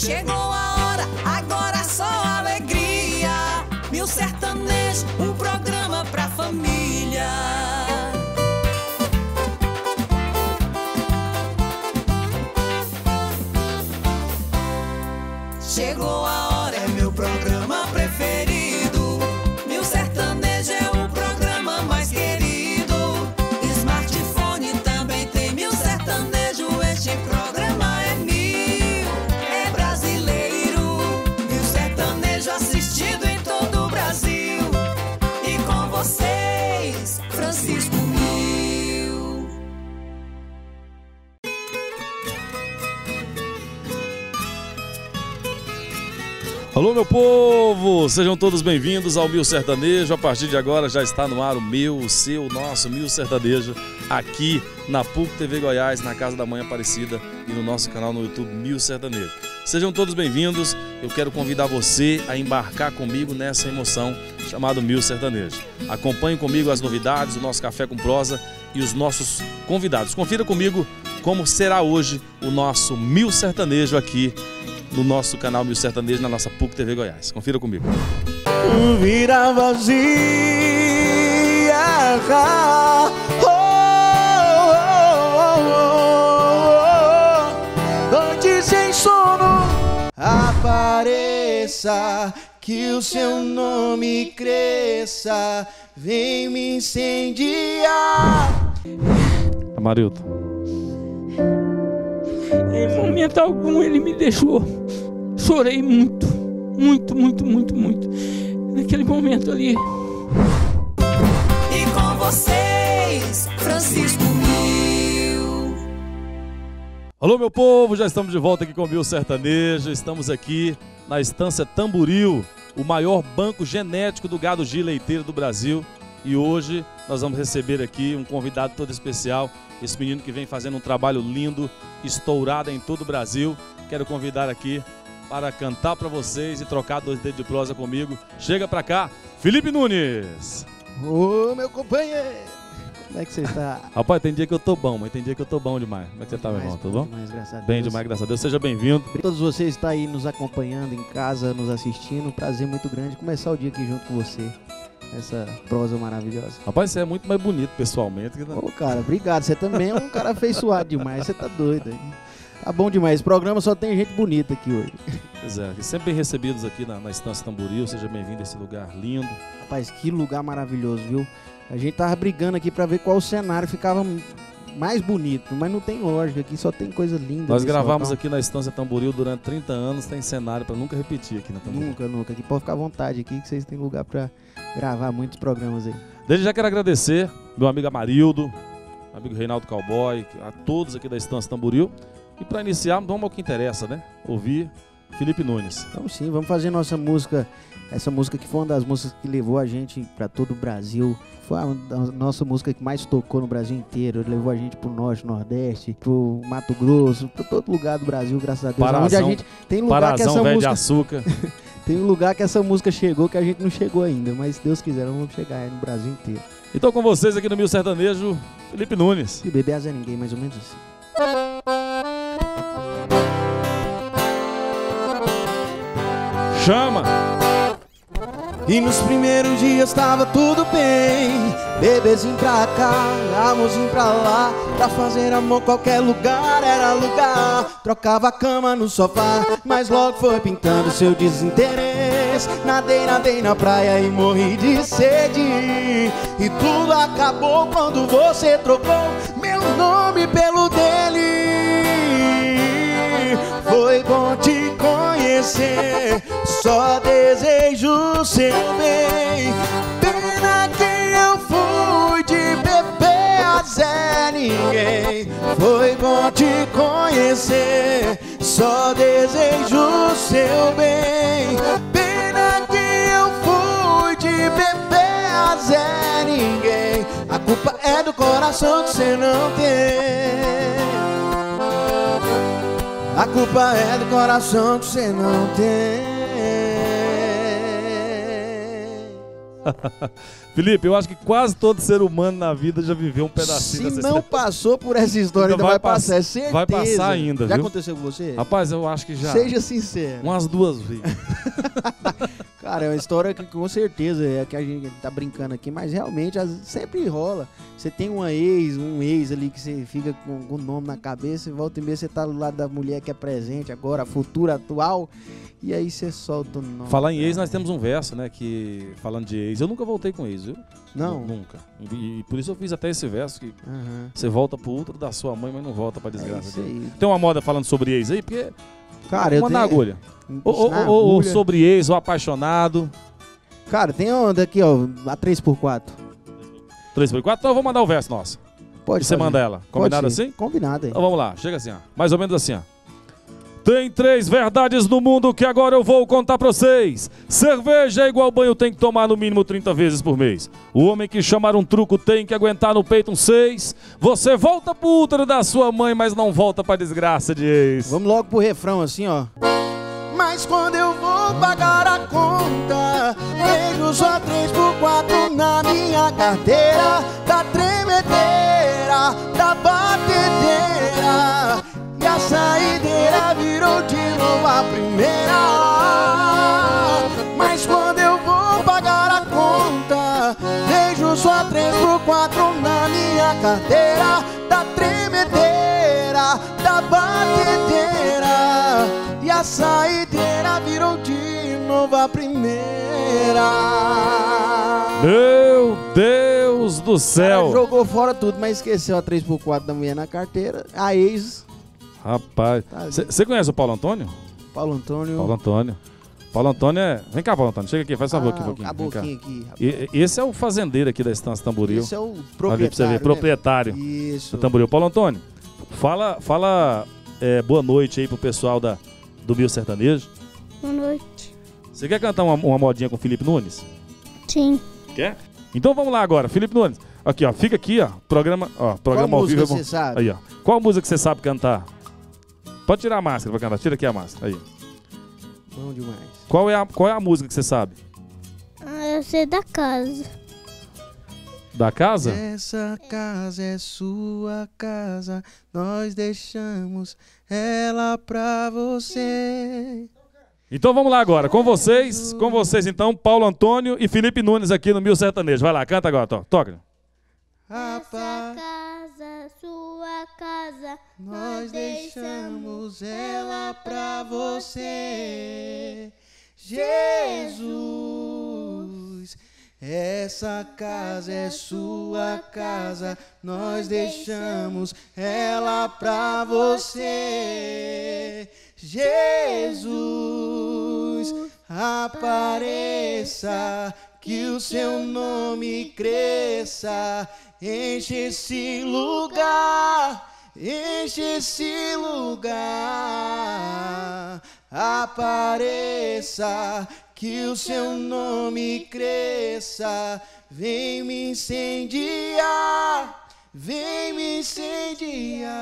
Chegou a hora, agora só alegria. Mil Sertanejo, um programa pra família. Chegou a hora, é meu programa preferido. Mil Sertanejo é o programa mais querido. Smartphone também tem Mil Sertanejo. Este programa é mil, é brasileiro. Mil Sertanejo assistido em todo o Brasil. E com vocês, Francisco Mil. Alô, meu povo! Sejam todos bem-vindos ao Mil Sertanejo. A partir de agora já está no ar o meu, o seu, o nosso Mil Sertanejo, aqui na PUC TV Goiás, na Casa da Mãe Aparecida e no nosso canal no YouTube Mil Sertanejo. Sejam todos bem-vindos. Eu quero convidar você a embarcar comigo nessa emoção chamada Mil Sertanejo. Acompanhe comigo as novidades, o nosso Café com Prosa e os nossos convidados. Confira comigo como será hoje o nosso Mil Sertanejo aqui no nosso canal Mil Sertanejo, na nossa PUC TV Goiás. Confira comigo. Vira vazia, noite sem sono, apareça, que o seu nome cresça, vem me incendiar. Amarildo. Em momento algum ele me deixou. Chorei muito, muito, muito, muito, muito. Naquele momento ali. E com vocês, Francisco Mil. Alô, meu povo, já estamos de volta aqui com o Mil Sertanejo. Estamos aqui na Estância Tamboril, o maior banco genético do gado G leiteiro do Brasil. E hoje nós vamos receber aqui um convidado todo especial, esse menino que vem fazendo um trabalho lindo, estourado em todo o Brasil. Quero convidar aqui para cantar para vocês e trocar 2 dedos de prosa comigo. Chega pra cá, Felipe Nunes. Ô, meu companheiro, como é que você está? Rapaz, tem dia que eu tô bom, mas tem dia que eu tô bom demais. Como é que você tá, meu irmão? Tudo bom? Demais, graças a Deus. Bem demais, graças a Deus. Seja bem-vindo. Todos vocês estão aí nos acompanhando em casa, nos assistindo. Um prazer muito grande começar o dia aqui junto com você. Essa prosa maravilhosa. Rapaz, você é muito mais bonito pessoalmente. Ô, cara, obrigado. Você também é um cara afeiçoado demais. Você tá doido aí. Tá bom demais. Esse programa só tem gente bonita aqui hoje. Pois é, sempre bem recebidos aqui na Estância Tamboril. Seja bem-vindo a esse lugar lindo. Rapaz, que lugar maravilhoso, viu? A gente tava brigando aqui pra ver qual cenário ficava mais bonito, mas não tem lógica, aqui só tem coisa linda. Nós gravamos aqui na Estância Tamboril durante 30 anos, tem cenário pra nunca repetir aqui na Tamboril. Nunca, nunca. Aqui pode ficar à vontade aqui, que vocês têm lugar pra gravar muitos programas aí. Desde já quero agradecer meu amigo Amarildo, meu amigo Reinaldo Cowboy, a todos aqui da Estância Tamboril. E pra iniciar, vamos ao que interessa, né? Ouvir Felipe Nunes. Então sim, vamos fazer nossa música, essa música que foi uma das músicas que levou a gente pra todo o Brasil. Foi a nossa música que mais tocou no Brasil inteiro, levou a gente pro Norte, Nordeste, pro Mato Grosso, pra todo lugar do Brasil, graças a Deus. Parazão, onde a gente tem lugar Parazão, que essa Velho música de Açúcar. tem um lugar que essa música chegou que a gente não chegou ainda, mas se Deus quiser, nós vamos chegar aí no Brasil inteiro. Então com vocês aqui no Mil Sertanejo, Felipe Nunes. E o bebê é ninguém, mais ou menos assim. Chama! E nos primeiros dias tava tudo bem, bebezinho pra cá, amorzinho pra lá, pra fazer amor qualquer lugar era lugar. Trocava a cama no sofá, mas logo foi pintando seu desinteresse. Nadei na praia e morri de sede, e tudo acabou quando você trocou meu nome pelo dele. Foi bom te conhecer, só desejo seu bem. Pena que eu fui de bebê a Zé Ninguém. Foi bom te conhecer, só desejo seu bem. Pena que eu fui de bebê a Zé Ninguém. A culpa é do coração que você não tem. A culpa é do coração que você não tem. Felipe, eu acho que quase todo ser humano na vida já viveu um pedacinho dessa Se não passou por essa história, ainda vai passar, é certeza. Vai passar ainda, Já viu? aconteceu com você? Rapaz, eu acho que já. Seja sincero. Umas 2 vezes. Cara, é uma história que com certeza é que a gente tá brincando aqui, mas realmente sempre rola. Você tem um ex ali que você fica com o nome na cabeça e volta e meia você tá do lado da mulher que é presente agora, futura, atual, e aí você solta o nome. Falar em ex, nós temos um verso, né, que falando de ex, eu nunca voltei com ex, viu? Não? Nunca. E por isso eu fiz até esse verso, que Aham. você volta pro útero da sua mãe, mas não volta pra É desgraça isso dele. aí. Tem uma moda falando sobre ex aí, porque... Cara, eu uma na tenho... agulha. Na Ou agulha. sobre ex, ou apaixonado. Cara, tem onda aqui, ó, a 3x4. 3x4, então eu vou mandar o verso nosso. Pode E você fazer. manda ela. Pode Combinado ser. assim? Combinado aí. Então vamos lá, chega assim, ó. Mais ou menos assim, ó. Tem 3 verdades no mundo que agora eu vou contar pra vocês. Cerveja é igual banho, tem que tomar no mínimo 30 vezes por mês. O homem que chamar um truco tem que aguentar no peito um 6. Você volta pro útero da sua mãe, mas não volta pra desgraça de ex. Vamos logo pro refrão assim, ó. Mas quando eu vou pagar a conta, vejo só 3x4 na minha carteira. Da tremedeira, da batedeira, e a saideira virou de novo a primeira. Mas quando eu vou pagar a conta, vejo só 3x4 na minha carteira. Da tremedeira, da batedeira, e a saideira virou de novo a primeira. Meu Deus do Ela céu. jogou fora tudo, mas esqueceu a 3x4 da mulher na carteira. A ex, Rapaz, Tá você conhece o Paulo Antônio? Paulo Antônio. Paulo Antônio. Paulo Antônio é... Vem cá, Paulo Antônio, chega aqui, faz favor aqui um pouquinho. A Vem cá. boquinha aqui. Esse é o fazendeiro aqui da Estância Tamboril. Esse é o Olha aí pra você proprietário, ver, proprietário né? Isso. do Tamboril. Paulo Antônio, fala boa noite aí pro pessoal do Mil Sertanejo. Boa noite. Você quer cantar uma modinha com o Felipe Nunes? Sim. Quer? Então vamos lá agora, Felipe Nunes. Aqui, ó, fica aqui, ó, programa ao música vivo. você sabe? Aí, ó. Qual música que você sabe cantar? Pode tirar a máscara pra cantar, tira aqui a máscara. Aí. Bom demais. Qual é a música que você sabe? Eu sei da casa. Da casa? Essa casa é sua casa, nós deixamos ela pra você. Então vamos lá agora, com vocês então, Paulo Antônio e Felipe Nunes aqui no Mil Sertanejo. Vai lá, canta agora, toca. Essa casa, sua casa, Nós deixamos ela pra você, Jesus. Essa casa é sua casa, nós deixamos ela pra você, Jesus. Apareça, que o seu nome cresça, enche esse lugar, enche esse lugar. Apareça, que o seu nome cresça, vem me incendiar, vem me incendiar.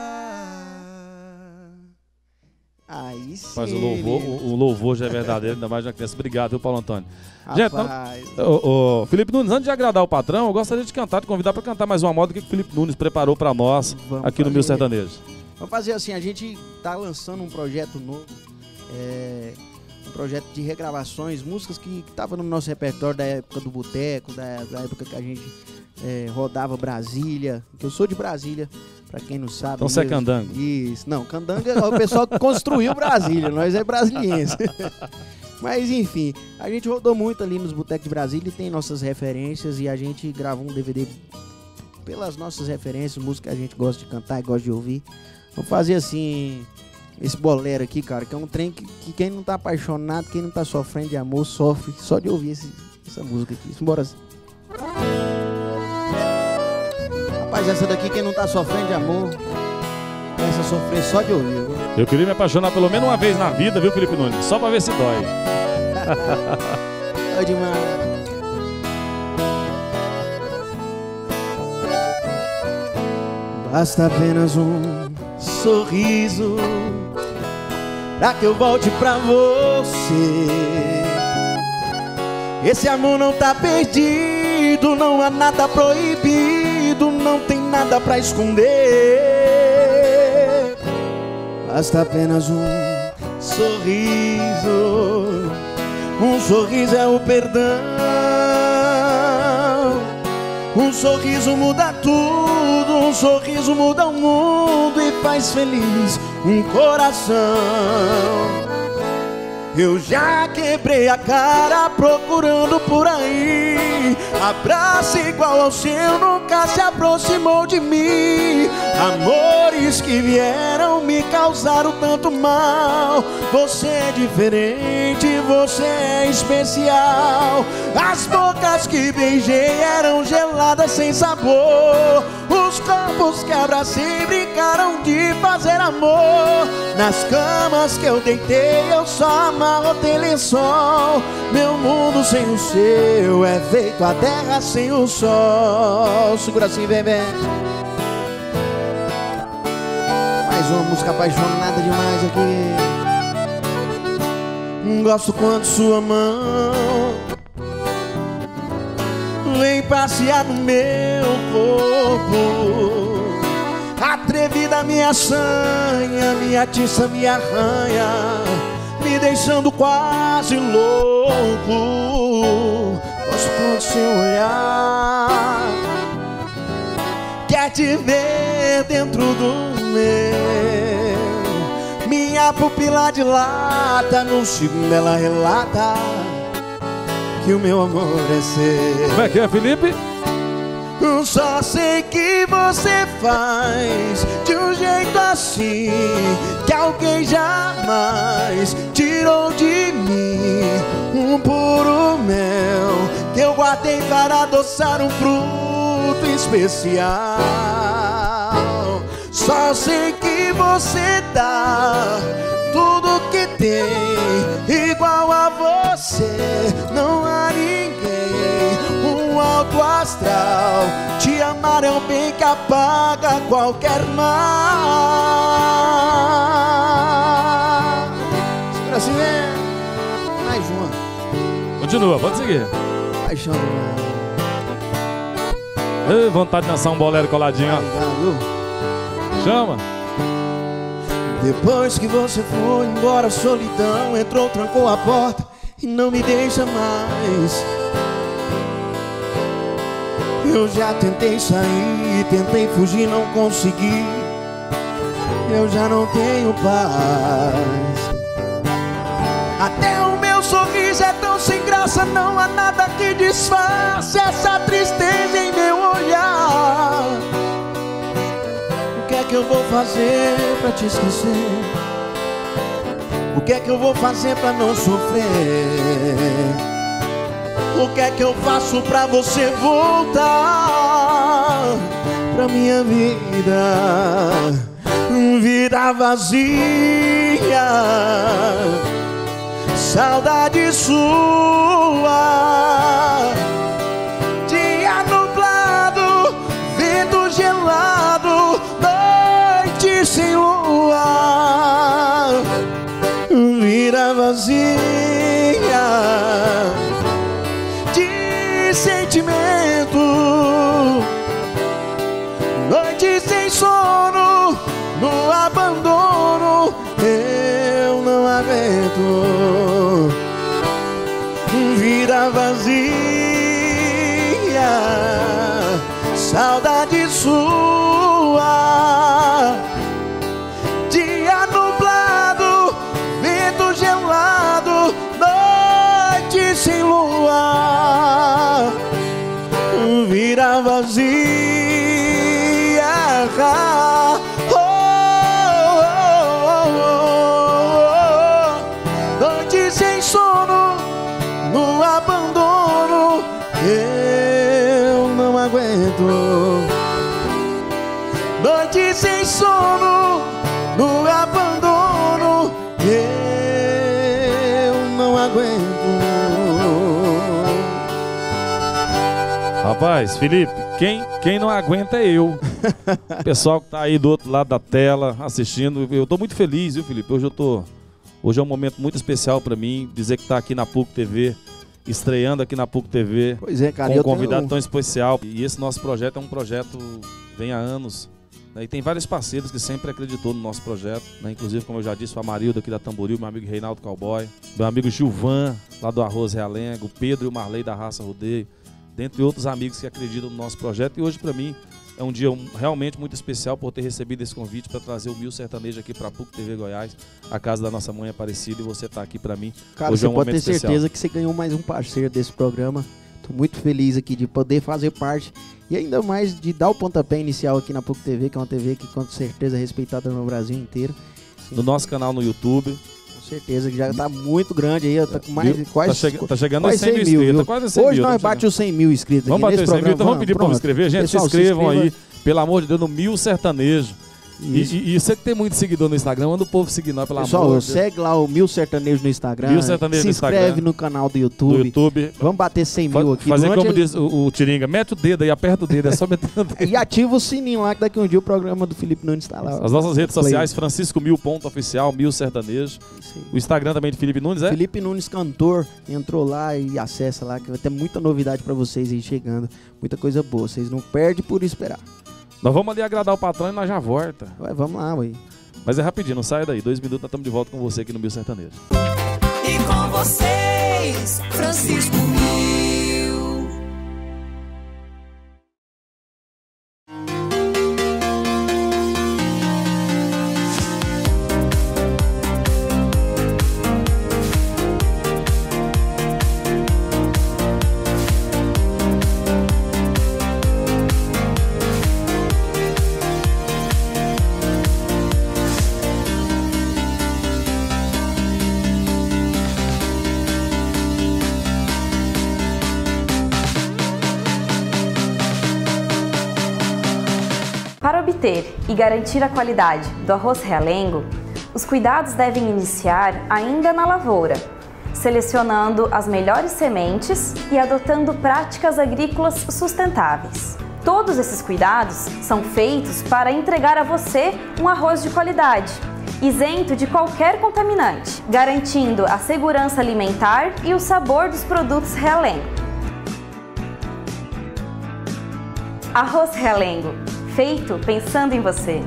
Aí sim. Mas o louvor já é verdadeiro, ainda mais de uma criança. Obrigado, viu, Paulo Antônio? Rapaz. Gente, Felipe Nunes, antes de agradar o patrão, eu gostaria de cantar, de convidar para cantar mais uma moda que o Felipe Nunes preparou para nós Vamos aqui no Mil fazer. Sertanejo. Vamos fazer assim, a gente tá lançando um projeto novo, um projeto de regravações, músicas que estavam no nosso repertório da época do boteco, da época que a gente rodava Brasília, que eu sou de Brasília, pra quem não sabe. Então você é mesmo. candango. Isso, não, candango é o pessoal que construiu Brasília, nós é brasiliense. Mas enfim, a gente rodou muito ali nos botecos de Brasília e tem nossas referências e a gente gravou um DVD pelas nossas referências, música que a gente gosta de cantar e gosta de ouvir. Vamos fazer assim, esse bolero aqui, cara, que é um trem que quem não tá apaixonado, quem não tá sofrendo de amor, sofre só de ouvir essa música aqui. Bora. Rapaz, essa daqui, quem não tá sofrendo de amor, começa a sofrer só de ouvir. Viu? Eu queria me apaixonar pelo menos uma vez na vida, viu, Felipe Nunes? Só pra ver se dói. Dói demais. Basta apenas um sorriso pra que eu volte pra você. Esse amor não tá perdido, não há nada proibido, não tem nada pra esconder. Basta apenas um sorriso. Um sorriso é o perdão. Um sorriso muda tudo, um sorriso muda o mundo e faz feliz um coração. Eu já quebrei a cara procurando por aí abraço igual ao seu, nunca se aproximou de mim. Amores que vieram me causaram tanto mal. Você é diferente, você é especial. As bocas que beijei eram geladas sem sabor. Os corpos que abracei brincaram de fazer amor. Nas camas que eu deitei eu só amarrotei lençol. Meu mundo sem o seu é feito a terra sem o sol. Segura assim, bebê. Mais uma música apaixonada demais aqui. Gosto quando sua mão vem passear no meu corpo. Atrevida minha sanha, me atiça, me arranha, me deixando quase louco. Gosto quando seu olhar quer te ver dentro do meu. Minha pupila dilata, no segundo ela relata que o meu amor é seu. Como é que é, Felipe? Só sei que você faz de um jeito assim que alguém jamais tirou de mim. Um puro mel que eu guardei para adoçar um fruto especial. Só sei que você dá tudo que tem, igual a você não há ninguém. Um alto astral, te amar é um bem que apaga qualquer mal. Segura assim, é. Mais uma. Continua, pode seguir. Paixão demais. Ei, vontade de dançar um bolero coladinho, ó. Chama. Depois que você foi embora, a solidão entrou, trancou a porta e não me deixa mais. Eu já tentei sair, tentei fugir, não consegui. Eu já não tenho paz. Até o meu sorriso é tão sem graça, não há nada que disfarce essa tristeza em meu olhar. O que é que eu vou fazer pra te esquecer? O que é que eu vou fazer pra não sofrer? O que é que eu faço pra você voltar pra minha vida? Vida vazia, saudade sua. Dia nublado, vento gelado, noite sem lua. Vida vazia de sentimento, noite sem sono, no abandono eu não aguento. Vida vazia, saudade sua. Dia nublado, vento gelado, noite sem lua. Vida vazia. Noite sem sono, no abandono eu não aguento. Noite sem sono, no abandono eu não aguento. Rapaz, Felipe, quem não aguenta é eu. O pessoal que tá aí do outro lado da tela assistindo, eu tô muito feliz, viu, Felipe? Hoje é um momento muito especial para mim, dizer que tá aqui na PUC TV estreando aqui na PUC TV. Pois é, cara. Com um eu convidado tenho... tão especial. E esse nosso projeto é um projeto vem há anos. Né? E tem vários parceiros que sempre acreditou no nosso projeto. Né? Inclusive, como eu já disse, o Amarildo aqui da Tamboril, meu amigo Reinaldo Cowboy, meu amigo Gilvan, lá do Arroz Realengo, o Pedro e o Marley da Raça Rodeio, dentre outros amigos que acreditam no nosso projeto. E hoje, para mim, é um dia realmente muito especial por ter recebido esse convite para trazer o Mil Sertanejo aqui para a PUC TV Goiás, a casa da nossa mãe Aparecida, e você tá aqui para mim. Cara, hoje você é um pode ter momento especial. certeza que você ganhou mais um parceiro desse programa. Tô muito feliz aqui de poder fazer parte e ainda mais de dar o pontapé inicial aqui na PUC TV, que é uma TV que com certeza é respeitada no Brasil inteiro. Sim. No nosso canal no YouTube. Com certeza que já tá muito grande aí, tá com mais quase tá chegando aos quase 100 mil inscritos. viu? Tá quase 100 Hoje mil, nós bate os 100 mil inscritos vamos aqui bater nesse 100 mil, programa. então vamos pedir para inscrever. Gente, Pessoal, se inscrevam inscreva. aí, pelo amor de Deus, no Mil Sertanejo. E você que tem muito seguidor no Instagram, manda o povo seguir nós, pelo amor de Pessoal, Deus. segue lá o Mil Sertanejo no Instagram. Mil Sertanejo se no inscreve Instagram, no canal do Do YouTube. YouTube. Vamos bater 100 mil aqui. Fazer Durante como diz o Tiringa, mete o dedo aí, aperta o dedo, é só meter o dedo. E ativa o sininho lá, que daqui um dia o programa do Felipe Nunes está lá. As nossas redes Play. sociais, francisco.mil.oficial, Mil Sertanejo. O Instagram também de Felipe Nunes, é? Felipe Nunes, cantor, entrou lá e acessa lá, que vai ter muita novidade pra vocês aí chegando. Muita coisa boa, vocês não perdem por esperar. Nós vamos ali agradar o patrão e nós já volta. Vai, vamos lá, ué. Mas é rapidinho, não saia daí. 2 minutos, nós estamos de volta com você aqui no Mil Sertanejo. E com vocês, Francisco Mil. Para obter e garantir a qualidade do arroz realengo, os cuidados devem iniciar ainda na lavoura, selecionando as melhores sementes e adotando práticas agrícolas sustentáveis. Todos esses cuidados são feitos para entregar a você um arroz de qualidade, isento de qualquer contaminante, garantindo a segurança alimentar e o sabor dos produtos realengo. Arroz realengo, feito pensando em você.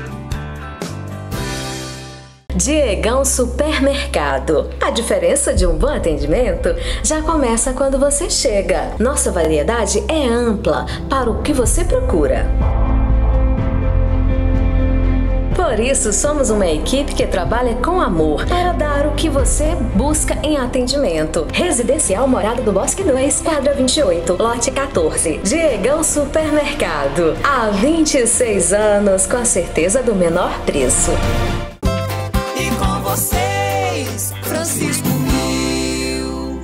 Diegão Supermercado. A diferença de um bom atendimento já começa quando você chega. Nossa variedade é ampla para o que você procura. Por isso, somos uma equipe que trabalha com amor para dar o que você busca em atendimento. Residencial Morada do Bosque 2, quadra 28, lote 14. Diegão Supermercado. Há 26 anos, com a certeza do menor preço. E com vocês, Francisco Mil.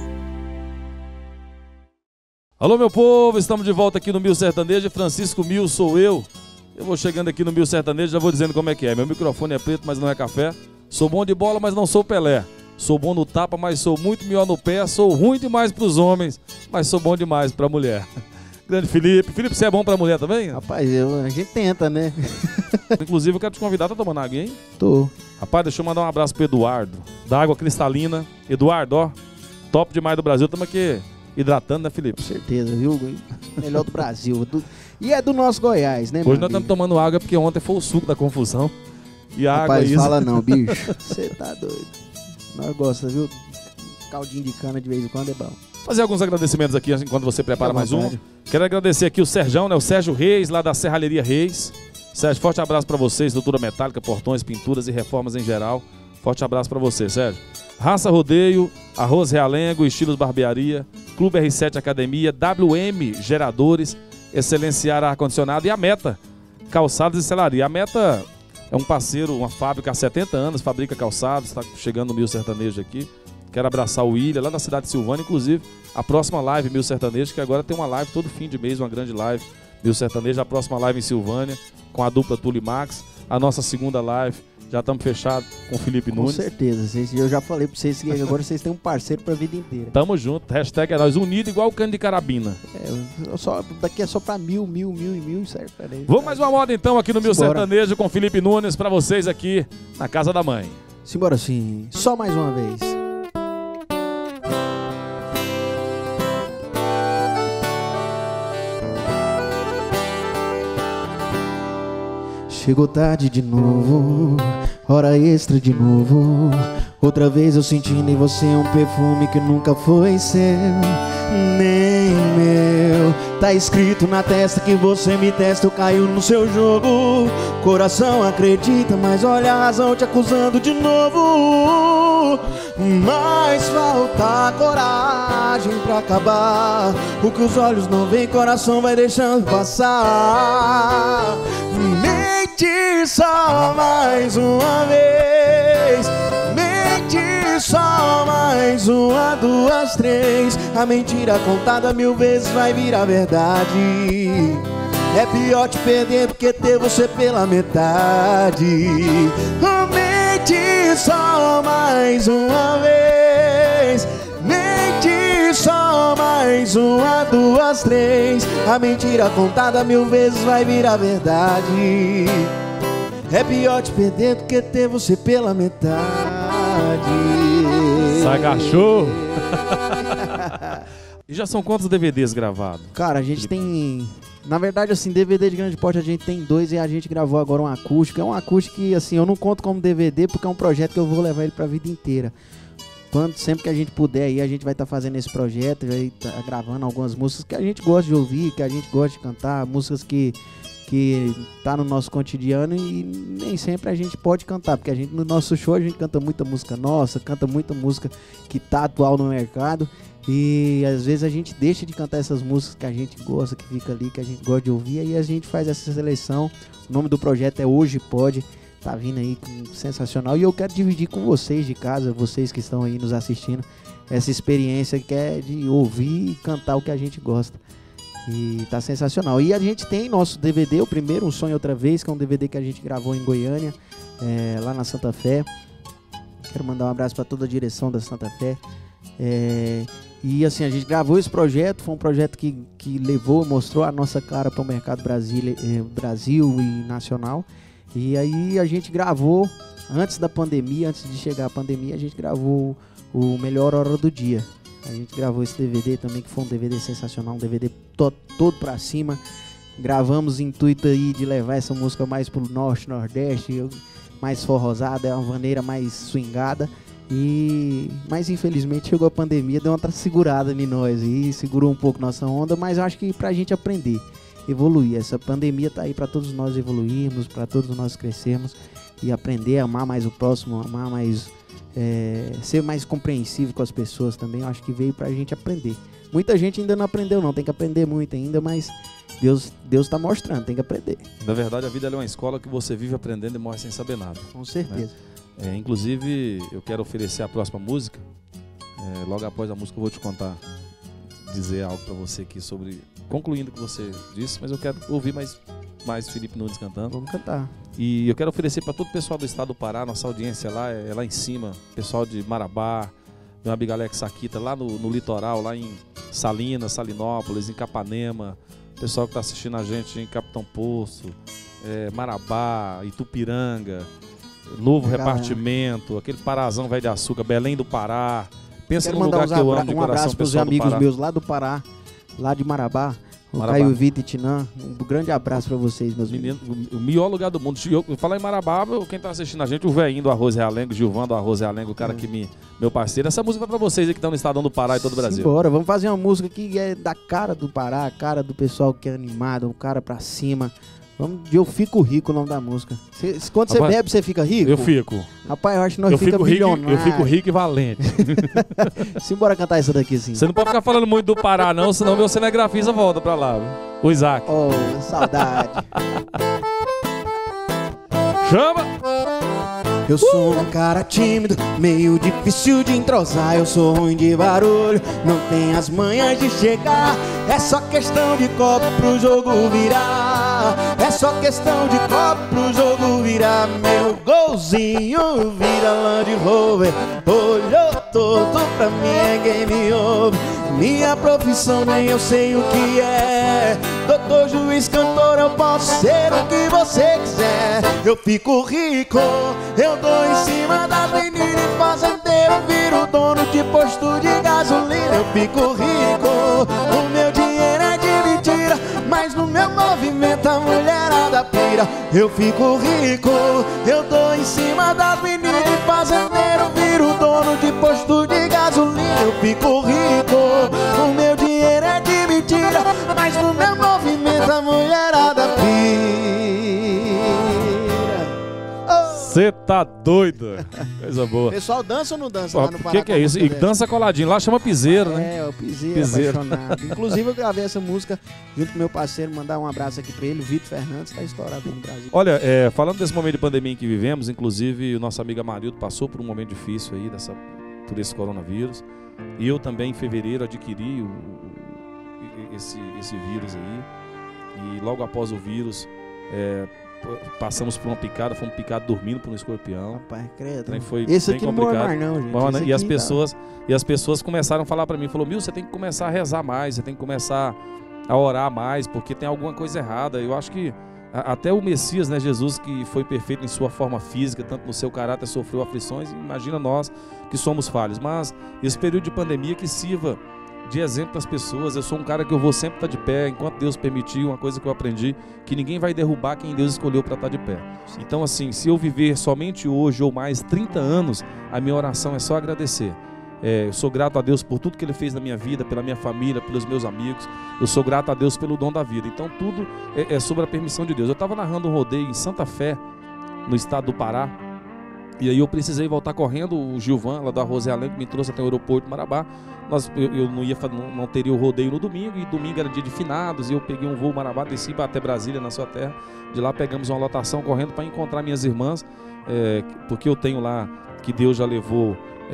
Alô, meu povo, estamos de volta aqui no Mil Sertanejo. Francisco Mil sou eu. Eu vou chegando aqui no Mil Sertanejo, já vou dizendo como é que é. Meu microfone é preto, mas não é café. Sou bom de bola, mas não sou Pelé. Sou bom no tapa, mas sou muito melhor no pé. Sou ruim demais pros homens, mas sou bom demais pra mulher. Grande Felipe. Felipe, você é bom pra mulher também? Rapaz, a gente tenta, né? Inclusive, eu quero te convidar, tá tomando água, hein? Tô. Rapaz, deixa eu mandar um abraço pro Eduardo, da Água Cristalina. Eduardo, ó, top demais do Brasil. Estamos aqui hidratando, né, Felipe? Com certeza, viu? Melhor do Brasil. E é do nosso Goiás, né, Hoje nós estamos tomando água porque ontem foi o suco da confusão. E a água Rapaz, isso. fala não, bicho. Você tá doido. Nós gostamos, viu? Caldinho de cana de vez em quando é bom. Fazer alguns agradecimentos aqui enquanto você prepara Fica à mais um. vontade. Quero agradecer aqui o Serjão, né? O Sérgio Reis, lá da Serralheria Reis. Sérgio, forte abraço pra você, estrutura metálica, portões, pinturas e reformas em geral. Forte abraço pra você, Sérgio. Raça Rodeio, Arroz Realengo, Estilos Barbearia, Clube R7 Academia, WM Geradores, Excelência Ar-Condicionado e a Meta, Calçados e Celaria. A Meta é um parceiro, uma fábrica há 70 anos, fabrica calçados, está chegando no Mil Sertanejo aqui. Quero abraçar o William, lá da cidade de Silvânia, inclusive a próxima live Mil Sertanejo, que agora tem uma live todo fim de mês, uma grande live Mil Sertanejo, a próxima live em Silvânia, com a dupla Tuli Max, a nossa segunda live, já estamos fechados com o Felipe Com Nunes. certeza. Eu já falei pra vocês que agora vocês têm um parceiro pra vida inteira. Tamo junto, hashtag é nós, unido igual o cano de carabina. Daqui é só pra mil e certo? Peraí. Vamos mais uma moda então aqui no Mil Simbora. Sertanejo com o Felipe Nunes pra vocês aqui na casa da mãe. Simbora sim. Só mais uma vez. Chegou tarde de novo, hora extra de novo. Outra vez eu sentindo em você um perfume que nunca foi seu, nem meu. Tá escrito na testa que você me testa, eu caio no seu jogo. Coração acredita, mas olha a razão te acusando de novo. Mas falta coragem pra acabar o que os olhos não veem, coração vai deixando passar. Mente só mais uma vez, mente só mais uma, duas, três. A mentira contada 1000 vezes vai virar verdade. É pior te perder do que ter você pela metade. Mente só mais uma vez, mente só mais uma, duas, três. A mentira contada 1000 vezes vai virar verdade. É pior te perder do que ter você pela metade. Sai cachorro. E já são quantos DVDs gravados? Cara, a gente tem... Na verdade, assim, DVD de grande porte a gente tem 2 e a gente gravou agora um acústico. É um acústico que, assim, eu não conto como DVD porque é um projeto que eu vou levar ele pra vida inteira. Sempre que a gente puder aí, a gente vai estar fazendo esse projeto, vai estar gravando algumas músicas que a gente gosta de ouvir, que a gente gosta de cantar, músicas que tá no nosso cotidiano e nem sempre a gente pode cantar, porque a gente, no nosso show a gente canta muita música nossa, canta muita música que tá atual no mercado. E às vezes a gente deixa de cantar essas músicas que a gente gosta, que fica ali, que a gente gosta de ouvir. Aí a gente faz essa seleção. O nome do projeto é Hoje Pode. Tá vindo aí sensacional. E eu quero dividir com vocês de casa, vocês que estão aí nos assistindo, essa experiência que é de ouvir e cantar o que a gente gosta. E tá sensacional. E a gente tem nosso DVD, o primeiro, Um Sonho Outra Vez, que é um DVD que a gente gravou em Goiânia, lá na Santa Fé. Quero mandar um abraço para toda a direção da Santa Fé. E assim, a gente gravou esse projeto, foi um projeto que mostrou a nossa cara para o mercado Brasil e nacional. E aí a gente gravou, antes da pandemia, antes de chegar a pandemia, a gente gravou o Melhor Hora do Dia. A gente gravou esse DVD também, que foi um DVD sensacional, um DVD todo pra cima. Gravamos intuito aí de levar essa música mais pro norte, nordeste, mais forrosada, é uma maneira mais swingada. Mas infelizmente chegou a pandemia, deu uma segurada em nós e segurou um pouco nossa onda, mas eu acho que pra gente aprender, evoluir, essa pandemia tá aí pra todos nós evoluirmos, pra todos nós crescermos e aprender a amar mais o próximo, amar mais, ser mais compreensivo com as pessoas também. Eu acho que veio pra gente aprender. Muita gente ainda não aprendeu não, tem que aprender muito ainda, mas Deus tá mostrando, tem que aprender. Na verdade a vida é uma escola que você vive aprendendo e morre sem saber nada. Com certeza, né? Inclusive, eu quero oferecer a próxima música. Logo após a música eu vou te dizer algo pra você aqui sobre, concluindo o que você disse, mas eu quero ouvir mais Felipe Nunes cantando. Vamos cantar. E eu quero oferecer para todo o pessoal do estado do Pará, nossa audiência lá é lá em cima, pessoal de Marabá, meu amigo Alex Saquita, lá no litoral, lá em Salinas, Salinópolis, em Capanema, pessoal que está assistindo a gente em Capitão Poço, Marabá, Itupiranga, Novo Repartimento, aquele Parazão Velho de Açúcar, Belém do Pará. Pensa num lugar que eu amo de coração, um abraço para os amigos meus lá do Pará, lá de Marabá, o Caio Vitor e Tinã. Um grande abraço para vocês, meus meninos. O melhor lugar do mundo. Eu falar em Marabá, quem tá assistindo a gente, o velhinho do Arroz Realengo, Gilvan do Arroz Realengo, o cara meu parceiro. Essa música vai para vocês aí que estão no estadão do Pará e todo o Brasil. Bora, vamos fazer uma música que é da cara do Pará, a cara do pessoal que é animado, um cara pra cima. Eu Fico Rico, o nome da música. Quando você bebe, você fica rico? Eu fico. Rapaz, eu acho que nós fica milionário. Eu fico rico e valente. Simbora cantar essa daqui, sim. Você não pode ficar falando muito do Pará, não, senão meu cinegrafista volta pra lá. O Isaac. Oh, saudade. Chama! Eu sou um cara tímido, meio difícil de entrosar. Eu sou ruim de barulho, não tenho as manhas de chegar. É só questão de copo pro jogo virar. É só questão de copo pro jogo virar. Meu golzinho vira Land Rover. Olhou todo pra mim é game over. Minha profissão nem eu sei o que é. Doutor, juiz, cantor, eu posso ser o que você quiser. Eu fico rico, eu dou em cima da menina e fazendeiro, viro dono de posto de gasolina. Eu fico rico, o meu dinheiro é de mentira, mas no meu movimento a mulherada mulherada pira. Eu fico rico, eu tô em cima das meninas e fazendeiro viro dono de posto de gasolina. Eu fico rico, o meu dinheiro é de mentira, mas no meu movimento a mulherada pira. Você tá doido? Coisa boa. Pessoal, dança ou não dança lá no Pará? O que é isso? E dança coladinho. Lá chama piseiro, né? É, o piseiro. Apaixonado. Inclusive eu gravei essa música junto com meu parceiro, mandar um abraço aqui pra ele, o Vitor Fernandes, tá estourado no Brasil. Olha, falando desse momento de pandemia em que vivemos, inclusive o nosso amigo Amarildo passou por um momento difícil aí, por esse coronavírus. E eu também, em fevereiro, adquiri esse vírus aí. E logo após o vírus, passamos por uma picada, fomos picados dormindo por um escorpião. Rapaz, credo. Foi esse bem aqui complicado. Não morre mais não, gente. Bom, né? E as pessoas começaram a falar pra mim, falou: Mil, você tem que começar a rezar mais, você tem que começar a orar mais, porque tem alguma coisa errada. Eu acho que até o Messias, né, Jesus, que foi perfeito em sua forma física, tanto no seu caráter, sofreu aflições. Imagina nós que somos falhos. Mas esse período de pandemia que sirva de exemplo para as pessoas. Eu sou um cara que eu vou sempre estar de pé, enquanto Deus permitir. Uma coisa que eu aprendi, que ninguém vai derrubar quem Deus escolheu para estar de pé. Então assim, se eu viver somente hoje ou mais 30 anos, a minha oração é só agradecer. Eu sou grato a Deus por tudo que Ele fez na minha vida, pela minha família, pelos meus amigos. Eu sou grato a Deus pelo dom da vida. Então tudo é sobre a permissão de Deus. Eu estava narrando um rodeio em Santa Fé, no estado do Pará. E aí eu precisei voltar correndo. O Gilvan, lá da Rose Realengo, me trouxe até o aeroporto de Marabá. Eu não teria o rodeio no domingo, e domingo era dia de finados, e eu peguei um voo Marabá, desci até Brasília, na sua terra. De lá pegamos uma lotação correndo para encontrar minhas irmãs, porque eu tenho lá, que Deus já levou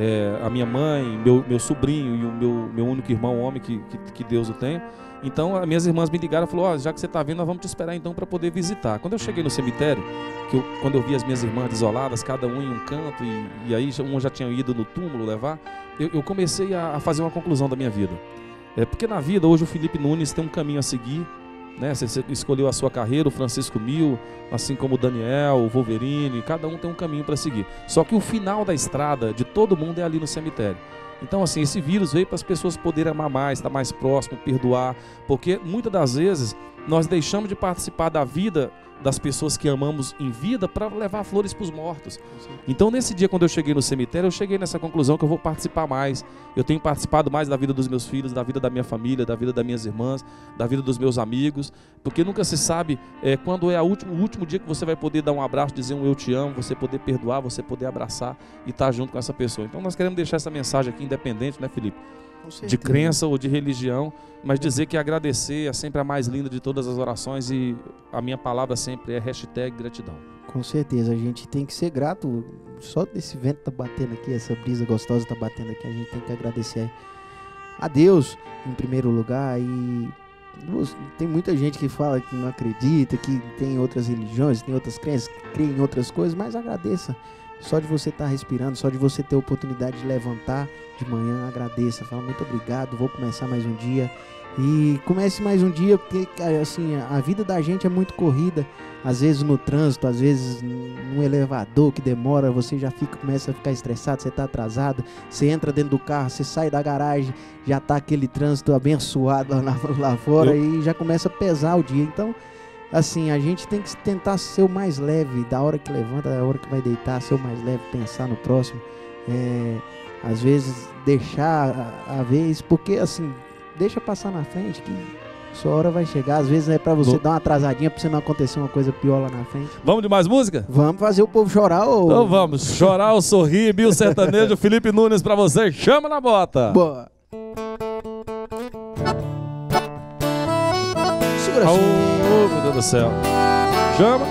a minha mãe, meu sobrinho e o meu único irmão homem que Deus o tem. Então as minhas irmãs me ligaram e falaram: já que você está vindo, nós vamos te esperar então para poder visitar. Quando eu cheguei no cemitério, quando eu vi as minhas irmãs desoladas, cada um em um canto, e aí uma já tinha ido no túmulo levar, eu comecei a fazer uma conclusão da minha vida. Porque na vida, hoje o Felipe Nunes tem um caminho a seguir, né? Você escolheu a sua carreira, o Francisco Mil, assim como o Daniel, o Wolverine, cada um tem um caminho para seguir. Só que o final da estrada de todo mundo é ali no cemitério. Então assim, esse vírus veio para as pessoas poderem amar mais, estar mais próximo, perdoar, porque muitas das vezes nós deixamos de participar da vida das pessoas que amamos em vida para levar flores para os mortos. Então nesse dia, quando eu cheguei no cemitério, eu cheguei nessa conclusão que eu vou participar mais. Eu tenho participado mais da vida dos meus filhos, da vida da minha família, da vida das minhas irmãs, da vida dos meus amigos, porque nunca se sabe quando é o último dia que você vai poder dar um abraço, dizer um eu te amo, você poder perdoar, você poder abraçar e estar junto com essa pessoa. Então nós queremos deixar essa mensagem aqui independente, né, Felipe? De crença ou de religião, mas dizer que agradecer é sempre a mais linda de todas as orações, e a minha palavra sempre é #gratidão. Com certeza, a gente tem que ser grato. Só desse vento tá batendo aqui, essa brisa gostosa tá batendo aqui, a gente tem que agradecer a Deus em primeiro lugar. E tem muita gente que fala que não acredita, que tem outras religiões, tem outras crenças, que crê em outras coisas, mas agradeça. Só de você estar respirando, só de você ter a oportunidade de levantar de manhã, agradeça, fala muito obrigado, vou começar mais um dia. E comece mais um dia, porque assim, a vida da gente é muito corrida. Às vezes no trânsito, às vezes no elevador que demora, você já começa a ficar estressado, você está atrasado. Você entra dentro do carro, você sai da garagem, já está aquele trânsito abençoado lá fora e já começa a pesar o dia. Então, assim, a gente tem que tentar ser o mais leve, da hora que levanta, da hora que vai deitar, ser o mais leve, pensar no próximo. Às vezes deixar a vez, porque assim, deixa passar na frente que sua hora vai chegar. Às vezes é pra você dar uma atrasadinha, pra você não acontecer uma coisa pior lá na frente. Vamos de mais música? Vamos fazer o povo chorar ou... Então vamos, chorar ou sorrir, Mil Sertanejo, Felipe Nunes pra você, chama na bota. Boa. Segura assim. Oh, meu Deus do céu. Chama.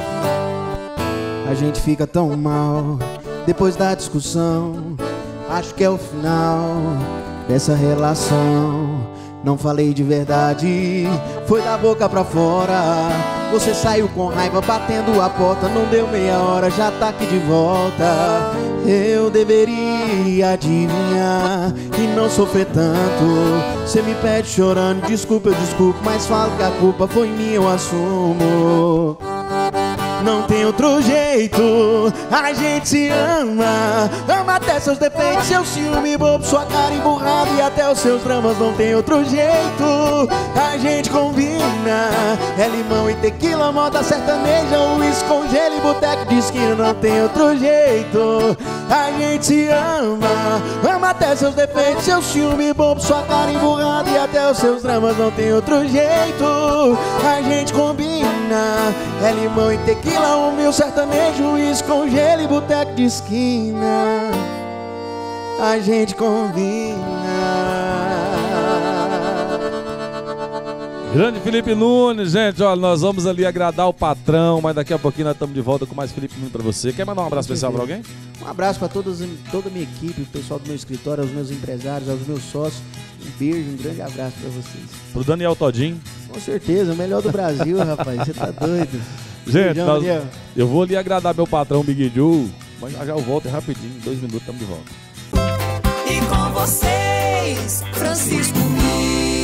A gente fica tão mal depois da discussão. Acho que é o final dessa relação. Não falei de verdade, foi da boca pra fora. Você saiu com raiva batendo a porta, não deu meia hora, já tá aqui de volta. Eu deveria adivinhar e não sofrer tanto. Você me pede chorando, desculpa, eu desculpo, mas falo que a culpa foi minha, eu assumo. Não tem outro jeito, a gente se ama, ama até seus defeitos, seu ciúme bobo, sua cara emburrada e até os seus dramas, não tem outro jeito. A gente combina, é limão e tequila, moda sertaneja, uísque com gelo e boteco de esquina, não tem outro jeito. A gente se ama, ama até seus defeitos, seu ciúme bobo, sua cara emburrada e até os seus dramas, não tem outro jeito. A gente combina, é limão e tequila, um mil sertanejo, uísque com gelo e boteco de esquina. A gente combina. Grande Felipe Nunes, gente, olha, nós vamos ali agradar o patrão, mas daqui a pouquinho nós estamos de volta com mais Felipe Nunes pra você. Quer mandar um abraço especial pra alguém? Um abraço pra toda a minha equipe, o pessoal do meu escritório, aos meus empresários, aos meus sócios. Um beijo, um grande abraço pra vocês. Pro Daniel Todinho. Com certeza, o melhor do Brasil, rapaz, você tá doido. Gente, Beijão, eu vou ali agradar meu patrão Big Joe, mas já eu volto rapidinho, 2 minutos, estamos de volta. E com vocês, Francisco Mil.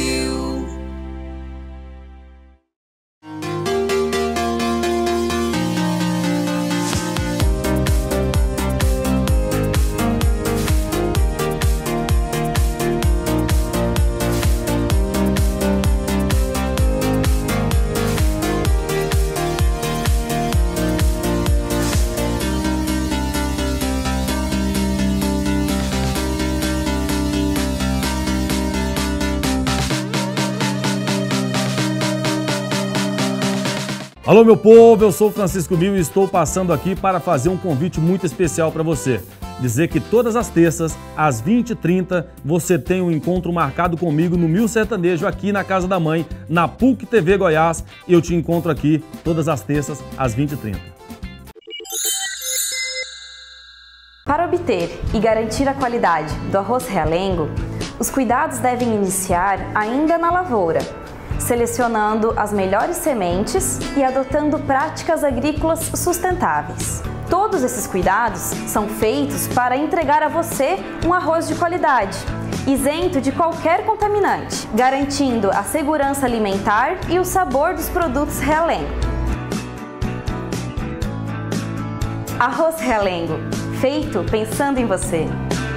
Alô, meu povo, eu sou o Francisco Mil e estou passando aqui para fazer um convite muito especial para você. Dizer que todas as terças, às 20h30, você tem um encontro marcado comigo no Mil Sertanejo, aqui na Casa da Mãe, na PUC TV Goiás. Eu te encontro aqui todas as terças, às 20h30. Para obter e garantir a qualidade do arroz realengo, os cuidados devem iniciar ainda na lavoura, selecionando as melhores sementes e adotando práticas agrícolas sustentáveis. Todos esses cuidados são feitos para entregar a você um arroz de qualidade, isento de qualquer contaminante, garantindo a segurança alimentar e o sabor dos produtos realengo. Arroz realengo, feito pensando em você.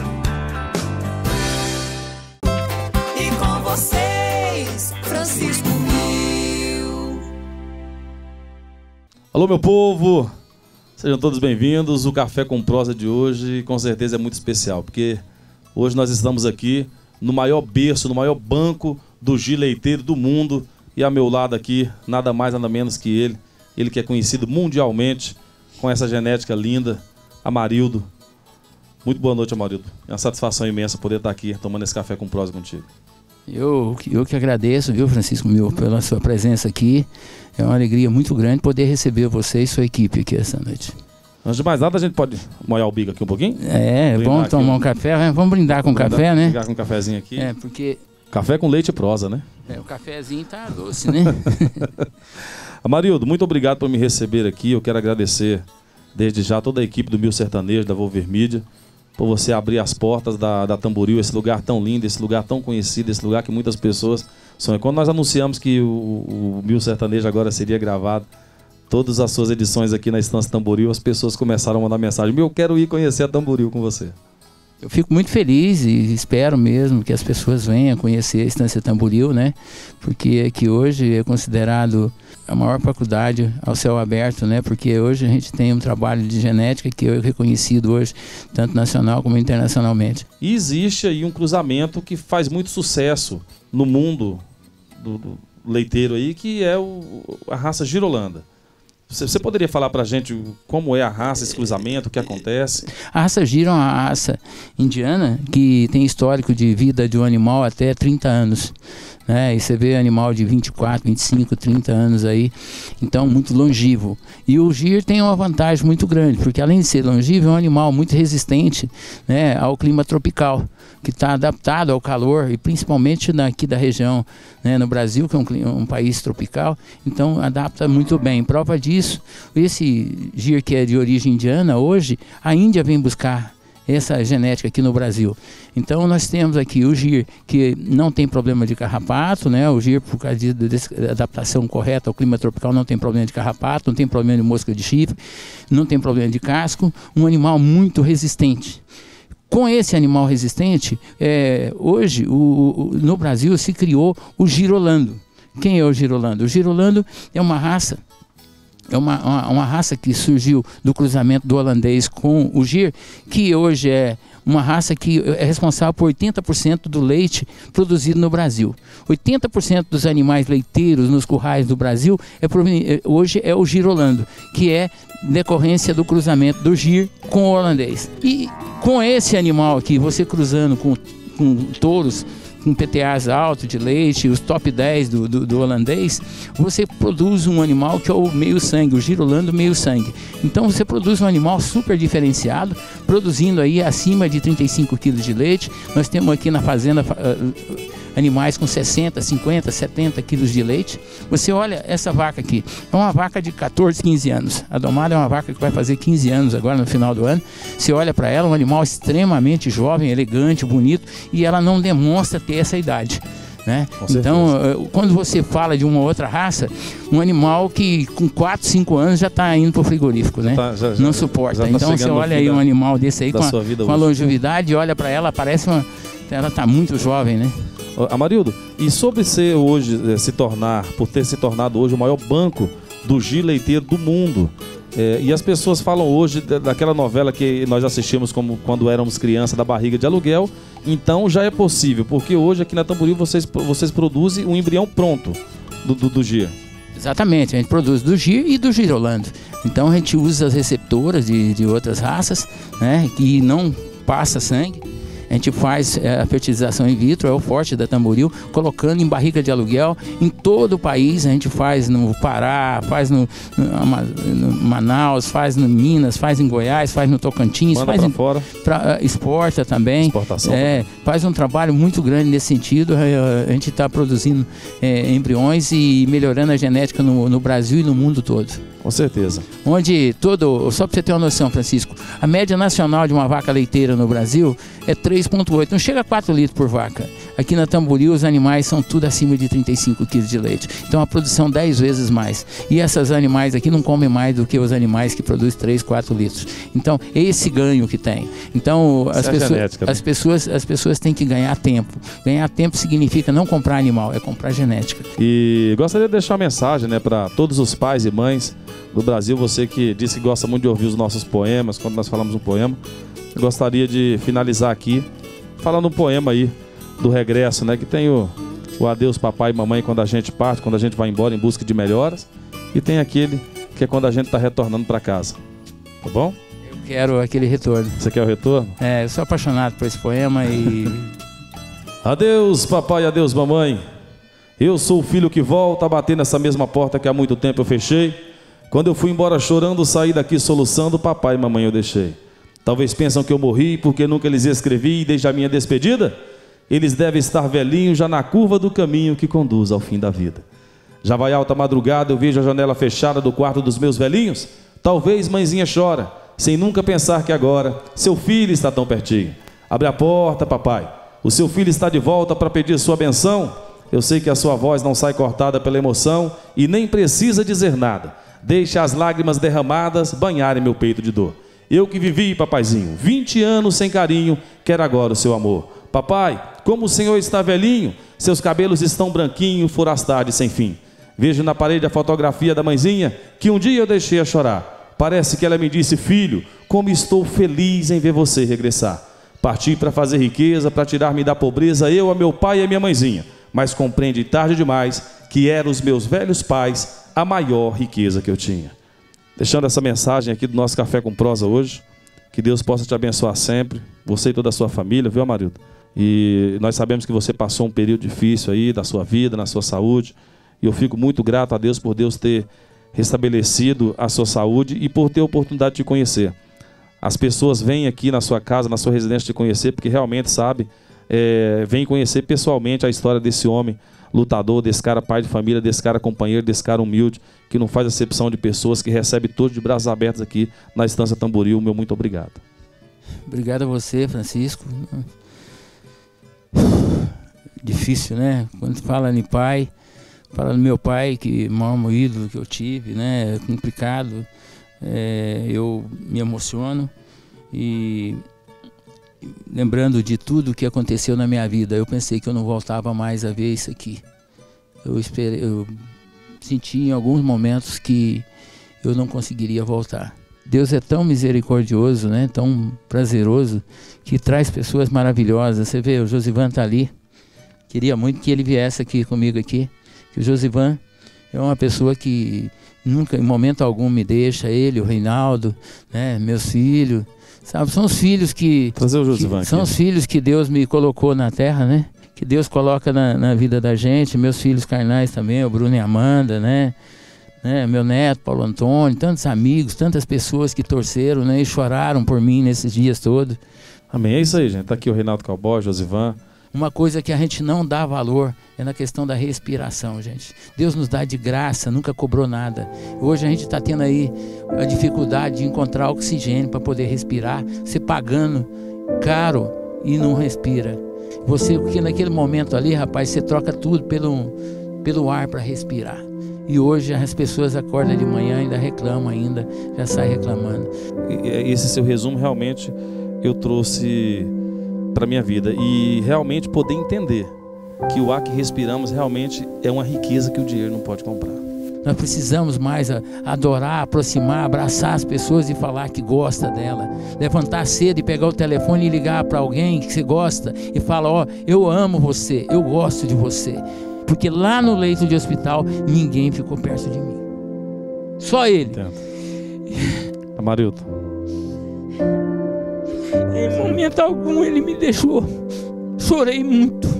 E com vocês, Francisco Mil. Alô, meu povo, sejam todos bem-vindos. O Café com Prosa de hoje com certeza é muito especial, porque hoje nós estamos aqui no maior berço, no maior banco do Gir leiteiro do mundo, e ao meu lado aqui, nada mais, nada menos que ele que é conhecido mundialmente com essa genética linda, Amarildo. Muito boa noite, Amarildo. É uma satisfação imensa poder estar aqui tomando esse café com prosa contigo. Eu que agradeço, viu, Francisco Mil, pela sua presença aqui. É uma alegria muito grande poder receber você e sua equipe aqui essa noite. Antes de mais nada, a gente pode molhar o bico aqui um pouquinho? É bom tomar um café. Vamos brindar com café, né? Brindar com um cafezinho aqui. É, porque... Café com leite e prosa, né? É, o cafezinho tá doce, né? Amarildo, muito obrigado por me receber aqui. Eu quero agradecer desde já toda a equipe do Mil Sertanejo, da Volver Mídia, por você abrir as portas da Tamboril, esse lugar tão lindo, esse lugar tão conhecido, esse lugar que muitas pessoas sonham. Quando nós anunciamos que o Mil Sertanejo agora seria gravado, todas as suas edições aqui na Estância Tamboril, as pessoas começaram a mandar mensagem: eu quero ir conhecer a Tamboril com você. Eu fico muito feliz e espero mesmo que as pessoas venham conhecer a Estância Tamboril, né? Porque aqui hoje é considerado a maior faculdade ao céu aberto, né? Porque hoje a gente tem um trabalho de genética que é reconhecido hoje, tanto nacional como internacionalmente. E existe aí um cruzamento que faz muito sucesso no mundo do leiteiro aí, que é a raça Girolanda. Você poderia falar pra gente como é a raça, esse cruzamento, o que acontece? A raça Giro é uma raça indiana que tem histórico de vida de um animal até 30 anos. Né? E você vê animal de 24, 25, 30 anos aí, então muito longevo. E o Gir tem uma vantagem muito grande, porque além de ser longevo, é um animal muito resistente, né, ao clima tropical, que está adaptado ao calor, e principalmente aqui da região, né, no Brasil, que é um país tropical, então adapta muito bem. Prova disso, esse Gir que é de origem indiana, hoje a Índia vem buscar essa genética aqui no Brasil. Então nós temos aqui o Gir que não tem problema de carrapato, né? O Gir, por causa da adaptação correta ao clima tropical, não tem problema de carrapato, não tem problema de mosca de chifre, não tem problema de casco, um animal muito resistente. Com esse animal resistente, hoje no Brasil se criou o girolando. Quem é o girolando? O girolando é uma raça. É uma raça que surgiu do cruzamento do holandês com o gir, que hoje é uma raça que é responsável por 80% do leite produzido no Brasil. 80% dos animais leiteiros nos currais do Brasil hoje é o girolando, que é decorrência do cruzamento do gir com o holandês. E com esse animal aqui, você cruzando com touros, com PTAs altos de leite, os top 10 do holandês, você produz um animal que é o meio sangue, o girolando meio sangue. Então você produz um animal super diferenciado, produzindo aí acima de 35 quilos de leite. Nós temos aqui na fazenda animais com 60, 50, 70 quilos de leite. Você olha essa vaca aqui, é uma vaca de 14, 15 anos. A domada é uma vaca que vai fazer 15 anos agora no final do ano. Você olha para ela, um animal extremamente jovem, elegante, bonito, e ela não demonstra ter essa idade, né? Então, quando você fala de uma outra raça, um animal que com 4, 5 anos já está indo para o frigorífico, né? Não suporta. Já então você olha aí um animal desse aí com a longevidade, olha para ela, parece ela está muito jovem, né? Amarildo, e sobre ser hoje, por ter se tornado hoje o maior banco do gir leiteiro do mundo, e as pessoas falam hoje daquela novela que nós assistimos como quando éramos crianças, da barriga de aluguel. Então já é possível, porque hoje aqui na Tamboril vocês produzem um embrião pronto do gir. Exatamente, a gente produz do gir e do girolando. Então a gente usa as receptoras de outras raças, né, que não passa sangue. A gente faz a fertilização in vitro, é o forte da Tamboril, colocando em barriga de aluguel em todo o país. A gente faz no Pará, faz no Manaus, faz no Minas, faz em Goiás, faz no Tocantins, manda faz fora. Exporta também. Exportação. Faz um trabalho muito grande nesse sentido. A gente está produzindo embriões e melhorando a genética no Brasil e no mundo todo. Com certeza. Só para você ter uma noção, Francisco, a média nacional de uma vaca leiteira no Brasil é 3,8, não chega a 4 litros por vaca. Aqui na Tamboril os animais são tudo acima de 35 quilos de leite. Então a produção 10 vezes mais. E esses animais aqui não comem mais do que os animais que produzem 3, 4 litros. Então é esse ganho que tem. Então as pessoas têm que ganhar tempo. Ganhar tempo significa não comprar animal, é comprar genética. E gostaria de deixar uma mensagem, né, para todos os pais e mães do Brasil. Você que disse que gosta muito de ouvir os nossos poemas, quando nós falamos um poema, eu gostaria de finalizar aqui falando um poema aí do regresso, né, que tem o adeus papai e mamãe quando a gente parte, quando a gente vai embora em busca de melhoras, e tem aquele que é quando a gente está retornando para casa. Tá bom? Eu quero aquele retorno. Você quer o retorno? Eu sou apaixonado por esse poema e... Adeus papai, adeus mamãe, eu sou o filho que volta a bater nessa mesma porta que há muito tempo eu fechei. Quando eu fui embora chorando, saí daqui soluçando, papai e mamãe eu deixei. Talvez pensam que eu morri porque nunca lhes escrevi desde a minha despedida. Eles devem estar velhinhos já na curva do caminho que conduz ao fim da vida. Já vai alta madrugada, eu vejo a janela fechada do quarto dos meus velhinhos. Talvez mãezinha chora, sem nunca pensar que agora seu filho está tão pertinho. Abre a porta, papai. O seu filho está de volta para pedir sua benção. Eu sei que a sua voz não sai cortada pela emoção e nem precisa dizer nada. Deixa as lágrimas derramadas banharem meu peito de dor. Eu que vivi, papaizinho, 20 anos sem carinho, quero agora o seu amor. Papai, como o senhor está velhinho, seus cabelos estão branquinhos, forastados sem fim. Vejo na parede a fotografia da mãezinha, que um dia eu deixei a chorar. Parece que ela me disse, filho, como estou feliz em ver você regressar. Parti para fazer riqueza, para tirar-me da pobreza, eu, a meu pai e a minha mãezinha. Mas compreende tarde demais que eram os meus velhos pais a maior riqueza que eu tinha. Deixando essa mensagem aqui do nosso Café com Prosa hoje, que Deus possa te abençoar sempre, você e toda a sua família, viu, Amarildo? E nós sabemos que você passou um período difícil aí da sua vida, na sua saúde, e eu fico muito grato a Deus por Deus ter restabelecido a sua saúde e por ter a oportunidade de te conhecer. As pessoas vêm aqui na sua casa, na sua residência te conhecer, porque realmente sabe, vêm conhecer pessoalmente a história desse homem lutador, desse cara pai de família, desse cara companheiro, desse cara humilde, que não faz acepção de pessoas, que recebe todos de braços abertos aqui na Estância Tamboril. Meu muito obrigado. Obrigado a você, Francisco. Difícil, né? Quando fala em pai, fala no meu pai, que é o maior ídolo que eu tive, né? É complicado. Eu me emociono e lembrando de tudo que aconteceu na minha vida, eu pensei que eu não voltava mais a ver isso aqui. Eu senti em alguns momentos que eu não conseguiria voltar. Deus é tão misericordioso, né? Tão prazeroso, que traz pessoas maravilhosas. Você vê, o Josivan está ali. Queria muito que ele viesse aqui comigo aqui. Que o Josivan é uma pessoa que nunca, em momento algum, me deixa. Ele, o Reinaldo, né? Meus filhos, sabe? São os filhos que... Trazer o Josivan são aqui. os filhos que Deus me colocou na terra, né? Que Deus coloca na vida da gente. Meus filhos carnais também, o Bruno e a Amanda, né? Meu neto, Paulo Antônio, tantos amigos, tantas pessoas que torceram, né, e choraram por mim nesses dias todos. Amém, é isso aí, gente. Tá aqui o Reinaldo Cowboy, Josivan. Uma coisa que a gente não dá valor é na questão da respiração, gente. Deus nos dá de graça, nunca cobrou nada. Hoje a gente está tendo aí a dificuldade de encontrar oxigênio para poder respirar, você pagando caro e não respira. Você, porque naquele momento ali, rapaz, você troca tudo pelo ar para respirar. E hoje as pessoas acordam de manhã e ainda reclamam, já saem reclamando. Esse seu resumo realmente eu trouxe para minha vida. E realmente poder entender que o ar que respiramos realmente é uma riqueza que o dinheiro não pode comprar. Nós precisamos mais adorar, aproximar, abraçar as pessoas e falar que gosta dela. Levantar cedo e pegar o telefone e ligar para alguém que você gosta e falar, ó, eu amo você, eu gosto de você. Porque lá no leito de hospital, ninguém ficou perto de mim. Só ele. Amarildo. Em momento algum ele me deixou. Chorei muito.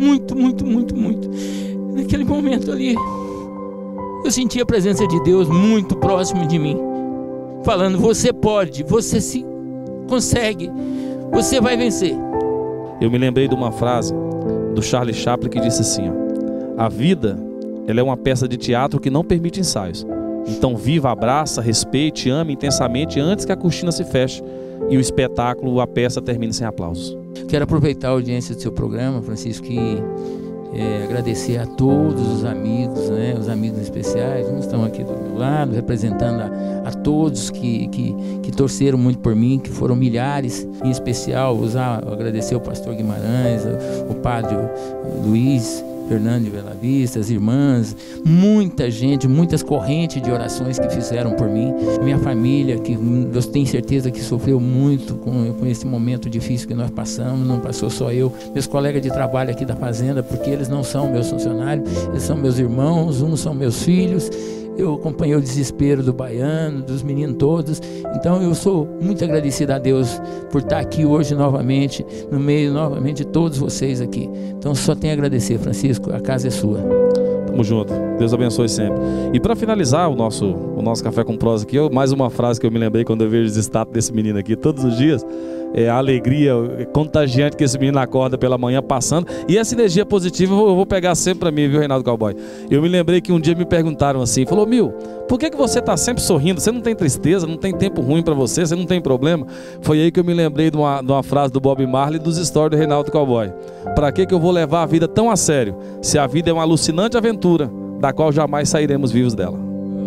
Naquele momento ali, eu senti a presença de Deus muito próximo de mim. Falando, você pode, você se consegue, você vai vencer. Eu me lembrei de uma frase do Charlie Chaplin que disse assim, ó: a vida, ela é uma peça de teatro que não permite ensaios. Então viva, abraça, respeite, ame intensamente antes que a cortina se feche e o espetáculo, a peça termine sem aplausos. Quero aproveitar a audiência do seu programa, Francisco, e agradecer a todos os amigos, né, os amigos especiais. Uns estão aqui do meu lado, representando a todos que torceram muito por mim, que foram milhares. Em especial, agradecer ao pastor Guimarães, o padre Luiz Fernando de Bela Vista, as irmãs, muita gente, muitas correntes de orações que fizeram por mim. Minha família, que eu tenho certeza que sofreu muito com esse momento difícil que nós passamos, não passou só eu. Meus colegas de trabalho aqui da fazenda, porque eles não são meus funcionários, eles são meus irmãos, uns são meus filhos. Eu acompanhei o desespero do baiano, dos meninos todos. Então eu sou muito agradecido a Deus por estar aqui hoje novamente, no meio novamente de todos vocês aqui. Então só tenho a agradecer, Francisco, a casa é sua. Tamo junto, Deus abençoe sempre. E para finalizar o nosso Café com Prosa aqui, mais uma frase que eu me lembrei quando eu vejo os status desse menino aqui todos os dias. É a alegria contagiante que esse menino acorda pela manhã passando. E essa energia positiva eu vou pegar sempre pra mim, viu, Reinaldo Cowboy? Eu me lembrei que um dia me perguntaram assim, falou, Mil, por que você tá sempre sorrindo? Você não tem tristeza, não tem tempo ruim pra você, você não tem problema? Foi aí que eu me lembrei de uma frase do Bob Marley dos stories do Reinaldo Cowboy. Pra que eu vou levar a vida tão a sério, se a vida é uma alucinante aventura, da qual jamais sairemos vivos dela?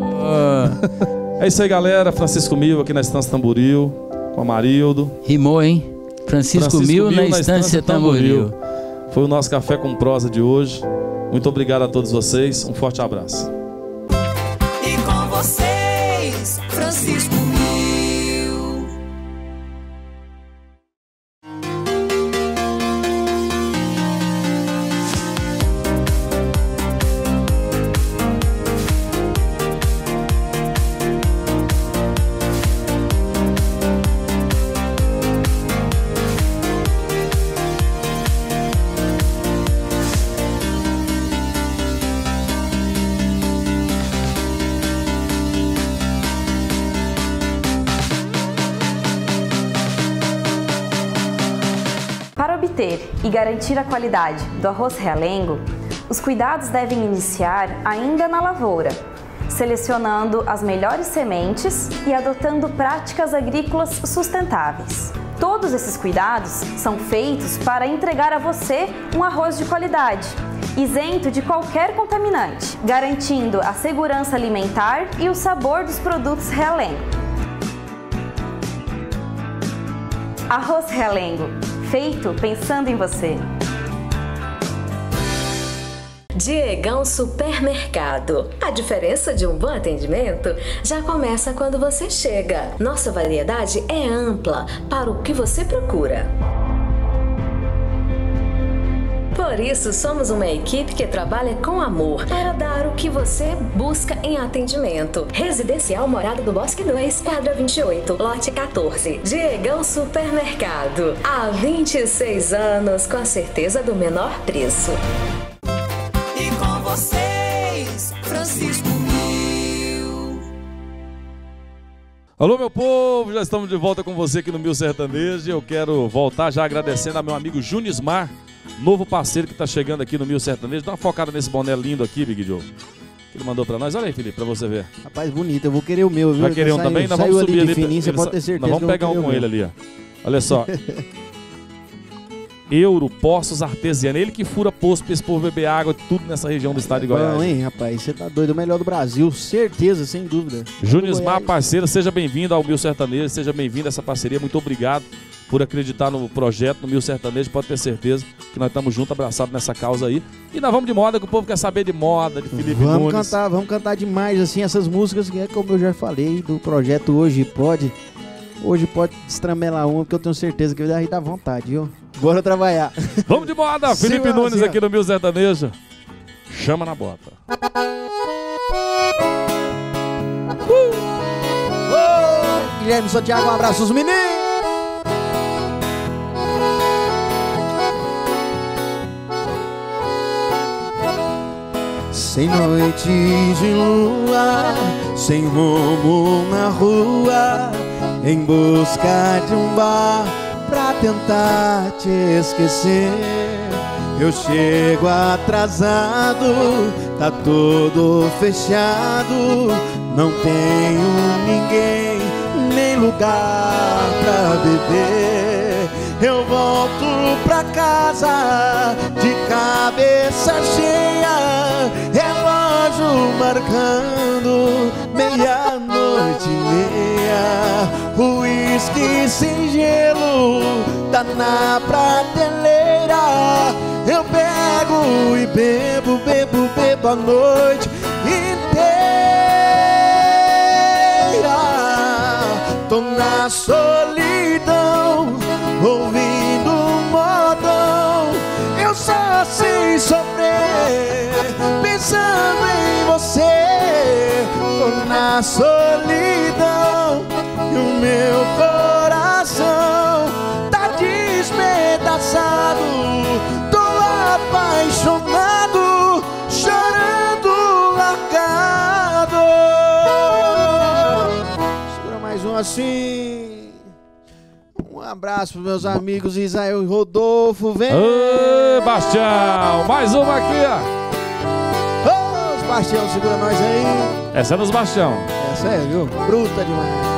É isso aí, galera. Francisco Mil aqui na Estância Tamboril, com Amarildo. Rimou, hein? Francisco Mil na Estância Tamboril. Foi o nosso Café com Prosa de hoje. Muito obrigado a todos vocês. Um forte abraço. E com vocês, Francisco Mil. Para obter e garantir a qualidade do arroz realengo, os cuidados devem iniciar ainda na lavoura, selecionando as melhores sementes e adotando práticas agrícolas sustentáveis. Todos esses cuidados são feitos para entregar a você um arroz de qualidade, isento de qualquer contaminante, garantindo a segurança alimentar e o sabor dos produtos realengo. Arroz Realengo, feito pensando em você. Diegão Supermercado. A diferença de um bom atendimento já começa quando você chega. Nossa variedade é ampla para o que você procura. Por isso, somos uma equipe que trabalha com amor para dar o que você busca em atendimento. Residencial Morada do Bosque 2, quadra 28, lote 14. Diegão Supermercado. Há 26 anos, com a certeza do menor preço. E com vocês, Francisco Mil. Alô, meu povo, já estamos de volta com você aqui no Mil Sertanejo. Eu quero voltar já agradecendo ao meu amigo Junismar, novo parceiro que está chegando aqui no Mil Sertanejo. Dá uma focada nesse boné lindo aqui, Big Joe, que ele mandou para nós. Olha aí, Felipe, para você ver. Rapaz, bonito. Eu vou querer o meu, viu? Vai querer um também? Nós vamos subir ali. Fininho, você pode ter certeza. Nós vamos pegar um com ele ali, ó. Olha só. Euro, Poços Artesianos. Ele que fura poço para esse povo beber água, tudo nessa região do estado de Goiás. Bom, hein, rapaz? Você tá doido. O melhor do Brasil, certeza, sem dúvida. Junismar, parceiro, seja bem-vindo ao Mil Sertanejo, seja bem-vindo a essa parceria. Muito obrigado por acreditar no projeto, no Mil Sertanejo. Pode ter certeza que nós estamos juntos, abraçados nessa causa aí. E nós vamos de moda, que o povo quer saber de moda, de Felipe Nunes. Vamos cantar demais, assim, essas músicas que é como eu já falei, do projeto Hoje Pode. Hoje pode destramelar uma, porque eu tenho certeza que vai dar vontade, viu? Bora trabalhar. Vamos de moda, Felipe Nunes aqui no Mil Sertanejo. Chama na bota. Guilherme Santiago, um abraço aos meninos. Sem noite de lua, sem rumo na rua, em busca de um bar pra tentar te esquecer. Eu chego atrasado, tá tudo fechado, não tenho ninguém, nem lugar pra beber. Eu volto pra casa de cabeça cheia, relógio marcando meia-noite e meia. Uísque sem gelo tá na prateleira. Eu pego e bebo a noite inteira. Tô na solidão, ouvindo um modão. Eu só sei sofrer pensando em você. Tô na solidão e o meu coração tá despedaçado. Tô apaixonado, chorando largado. Segura mais um assim. Um abraço pros meus amigos Isael e Rodolfo. Vem! Ê, Bastião! Mais uma aqui, ó! Ô, os Bastião, segura nós aí. Essa é dos Bastião. Essa é, viu? Bruta demais.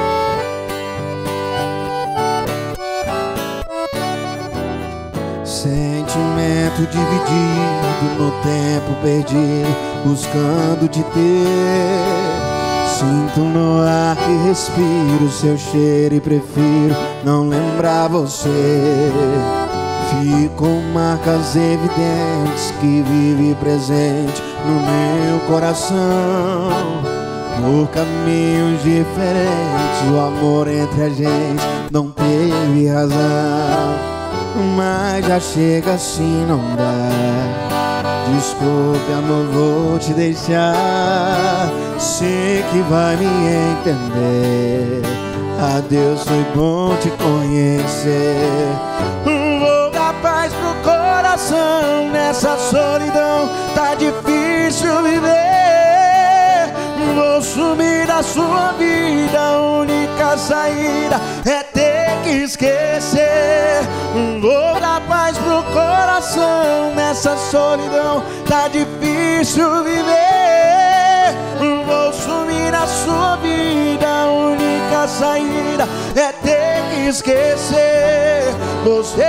Sentimento dividido, no tempo perdido, buscando te ter. Sinto no ar que respiro seu cheiro e prefiro não lembrar você. Ficam marcas evidentes que vive presente no meu coração. Por caminhos diferentes, o amor entre a gente não teve razão. Mas já chega assim, não dá. Desculpe, amor, vou te deixar. Sei que vai me entender. Adeus, foi bom te conhecer. Vou dar paz pro coração. Nessa solidão tá difícil viver. Vou sumir da sua vida. A única saída é ter que esquecer. Vou dar paz pro coração. Nessa solidão tá difícil viver. Vou sumir da sua vida. A única saída é ter que esquecer. Você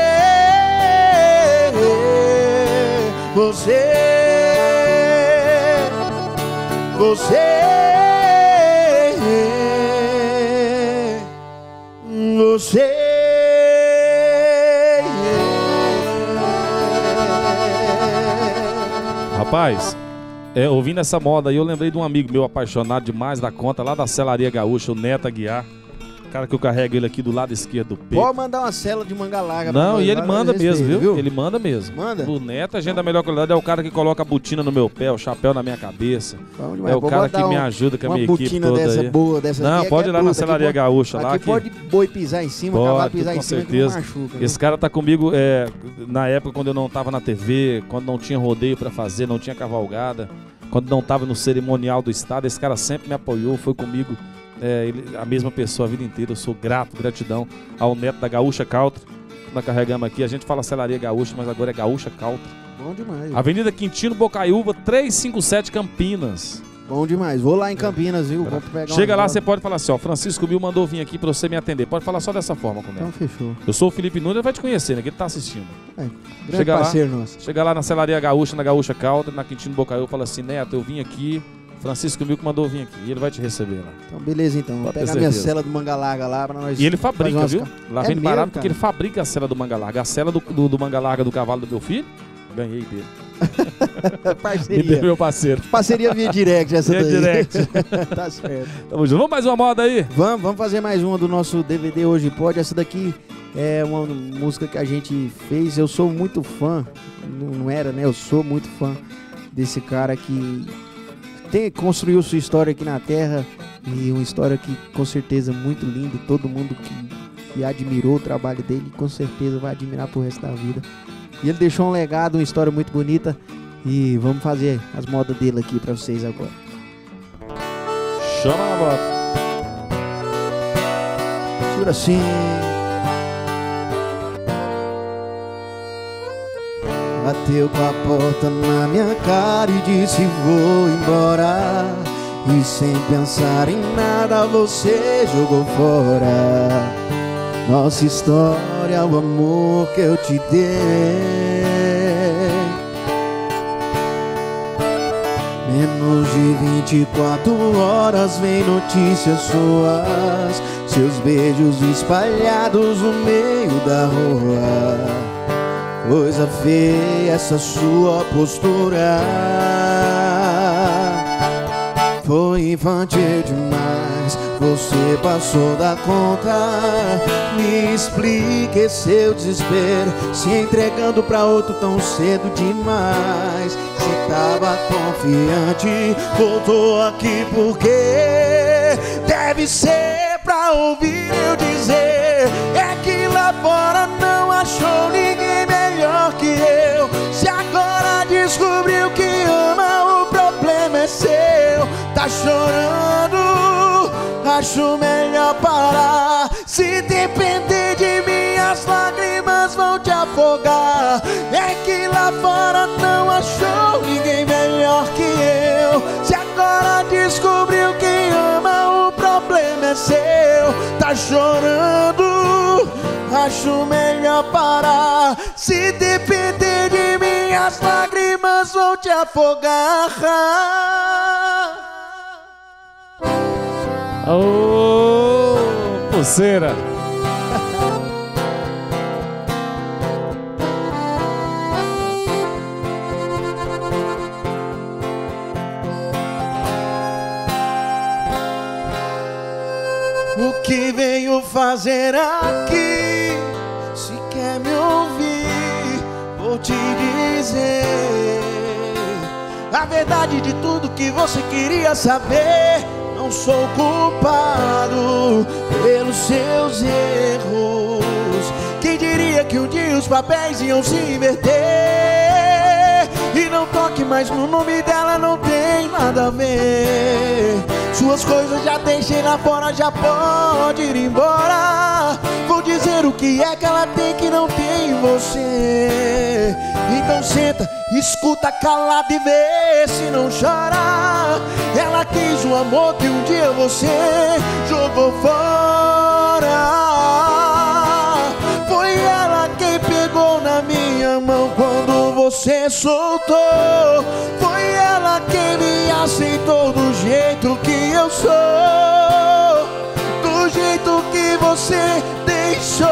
Rapaz, ouvindo essa moda aí, eu lembrei de um amigo meu apaixonado demais da conta, lá da Selaria Gaúcha, o Neto Aguiar. Cara que eu carrego ele aqui do lado esquerdo do peito. Pode mandar uma cela de manga larga. Não, e ele manda mesmo, viu? Ele manda mesmo. Manda? O Neto, a gente da melhor qualidade, é o cara que coloca a botina no meu pé, o chapéu na minha cabeça. É o cara que me ajuda com a minha equipe toda dessa aí. Boa, dessa não, pode ir lá na Selaria Gaúcha. Aqui lá pode boi pisar em cima, cavalo pisar em cima, com certeza. que não machuca. Esse cara tá comigo na época quando eu não tava na TV, quando não tinha rodeio pra fazer, não tinha cavalgada, quando não tava no cerimonial do estado, esse cara sempre me apoiou, foi comigo. A mesma pessoa a vida inteira. Eu sou gratidão ao Neto da Gaúcha Country. Nós carregamos aqui, a gente fala Selaria Gaúcha, mas agora é Gaúcha Country. Bom demais. Avenida Quintino Bocaiúva, 357 Campinas. Bom demais, vou lá em Campinas, viu? Vou pegar Chega lá, você pode falar assim, ó, Francisco Mil mandou vir aqui pra você me atender. Pode falar só dessa forma com ele. Então fechou. Eu sou o Felipe Nunes, ele vai te conhecer, né? Que ele tá assistindo. Grande parceiro nosso. Chega lá na Selaria Gaúcha, na Gaúcha Country, na Quintino Bocaiúva, fala assim, Neto, eu vim aqui, Francisco Mil que mandou vir aqui, e ele vai te receber lá. Então beleza, então. Vou pegar minha cela do manga larga lá pra nós. E ele fabrica, viu? Lá vem barato porque ele cara? fabrica a cela do manga larga. A cela do manga larga do cavalo do meu filho, ganhei dele. Parceria. Me deu meu parceiro. Parceria via direct essa daí. Direct. Tá certo. Tamo junto. Vamos mais uma moda aí? Vamos fazer mais uma do nosso DVD Hoje Pode. Essa daqui é uma música que a gente fez. Eu sou muito fã, não era, né? Eu sou muito fã desse cara que construiu sua história aqui na Terra. E uma história que com certeza é muito linda. Todo mundo que admirou o trabalho dele com certeza vai admirar pro resto da vida. E ele deixou um legado, uma história muito bonita. E vamos fazer as modas dele aqui pra vocês agora. Chama na bota. Segura assim. Bateu com a porta na minha cara e disse vou embora. E sem pensar em nada você jogou fora nossa história, o amor que eu te dei. Menos de 24 horas vem notícias suas, seus beijos espalhados no meio da rua. Coisa feia essa sua postura, foi infantil demais, você passou da conta. Me explique esse seu desespero, se entregando pra outro tão cedo demais. Se tava confiante, voltou aqui porque deve ser pra ouvir eu dizer. É que lá fora não achou ninguém melhor que eu. Se agora descobriu que ama, o problema é seu. Tá chorando, acho melhor parar. Se depender de mim, as lágrimas vão te afogar. É que lá fora não achou ninguém melhor que eu. Se agora descobriu que ama, o problema é seu. Tá chorando, acho melhor parar. Se depender de mim, as lágrimas vão te afogar. Ô, pulseira. O que veio fazer aqui? Se quer me ouvir, vou te dizer a verdade de tudo que você queria saber. Não sou culpado pelos seus erros. Quem diria que um dia os papéis iam se inverter? E não toque mais no nome dela, não tem nada a ver. Suas coisas já deixei lá fora, já pode ir embora. Vou dizer o que é que ela tem que não tem em você. Então senta, escuta calado e vê se não chora. Ela quis um amor que um dia você jogou fora. Foi ela quem pegou na minha mão quando você soltou. Foi ela quem me aceitou do jeito que eu sou, do jeito que você deixou.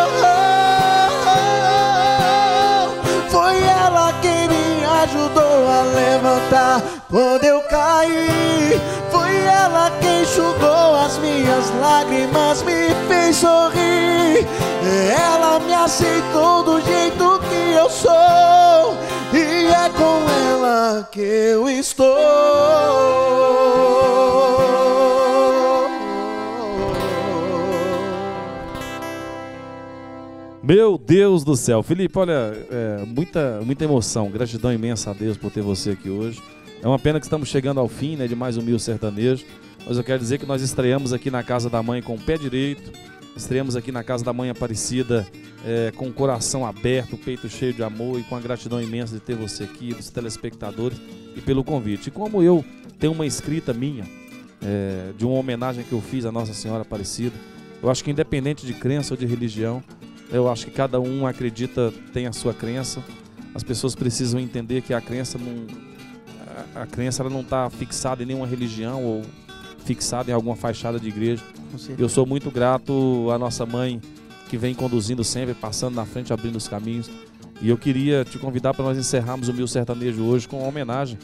Foi ela quem me ajudou Foi ela quem enxugou as minhas lágrimas, me fez sorrir. Ela me aceitou do jeito que eu sou, e é com ela que eu estou. Meu Deus do céu. Felipe, olha, muita emoção, gratidão imensa a Deus por ter você aqui hoje. É uma pena que estamos chegando ao fim, né, de mais um Mil Sertanejo, mas eu quero dizer que nós estreamos aqui na Casa da Mãe com o pé direito, estreamos aqui na Casa da Mãe Aparecida com o coração aberto, o peito cheio de amor e com a gratidão imensa de ter você aqui, dos telespectadores e pelo convite. E como eu tenho uma escrita minha, de uma homenagem que eu fiz à Nossa Senhora Aparecida, eu acho que independente de crença ou de religião, eu acho que cada um acredita, tem a sua crença. As pessoas precisam entender que a crença ela não está fixada em nenhuma religião ou fixada em alguma fachada de igreja. Eu sou muito grato à nossa mãe que vem conduzindo sempre, passando na frente, abrindo os caminhos. E eu queria te convidar para nós encerrarmos o Mil Sertanejo hoje com uma homenagem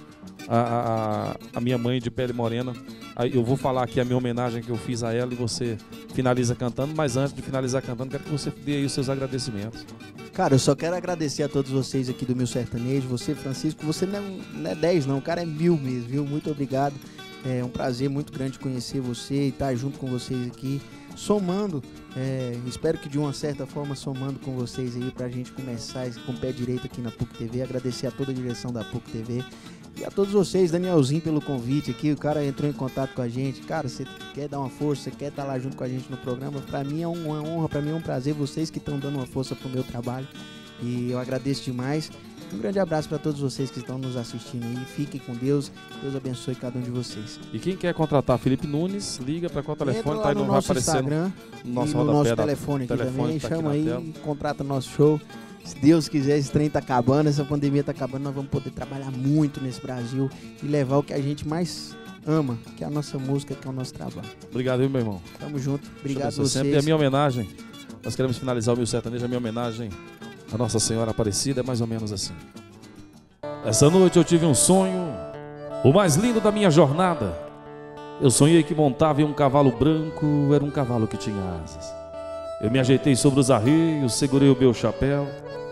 à minha mãe de pele morena. Eu vou falar aqui a minha homenagem que eu fiz a ela e você finaliza cantando, mas antes de finalizar cantando, quero que você dê aí os seus agradecimentos. Cara, eu só quero agradecer a todos vocês aqui do Mil Sertanejo. Você, Francisco, você não é 10 não, o cara é 1000 mesmo, viu? Muito obrigado. É um prazer muito grande conhecer você e estar junto com vocês aqui, somando, espero que de uma certa forma somando com vocês aí pra gente começar com o pé direito aqui na PUC TV. Agradecer a toda a direção da PUC TV e a todos vocês, Danielzinho, pelo convite aqui. O cara entrou em contato com a gente. Cara, você quer dar uma força, você quer estar lá junto com a gente no programa, pra mim é uma honra, pra mim é um prazer, vocês que estão dando uma força pro meu trabalho, e eu agradeço demais. Um grande abraço para todos vocês que estão nos assistindo aí. Fiquem com Deus. Deus abençoe cada um de vocês. E quem quer contratar Felipe Nunes, liga para qual telefone? Tá aí no nosso Instagram, no nosso telefone aqui também. Chama aí, contrata nosso show. Se Deus quiser, esse trem tá acabando, essa pandemia tá acabando, nós vamos poder trabalhar muito nesse Brasil e levar o que a gente mais ama, que é a nossa música, que é o nosso trabalho. Obrigado, viu, meu irmão? Tamo junto. Obrigado a vocês. Sempre a minha homenagem. Nós queremos finalizar o Mil Sertanejo, a minha homenagem a Nossa Senhora Aparecida é mais ou menos assim. Essa noite eu tive um sonho, o mais lindo da minha jornada. Eu sonhei que montava em um cavalo branco, era um cavalo que tinha asas. Eu me ajeitei sobre os arreios, segurei o meu chapéu.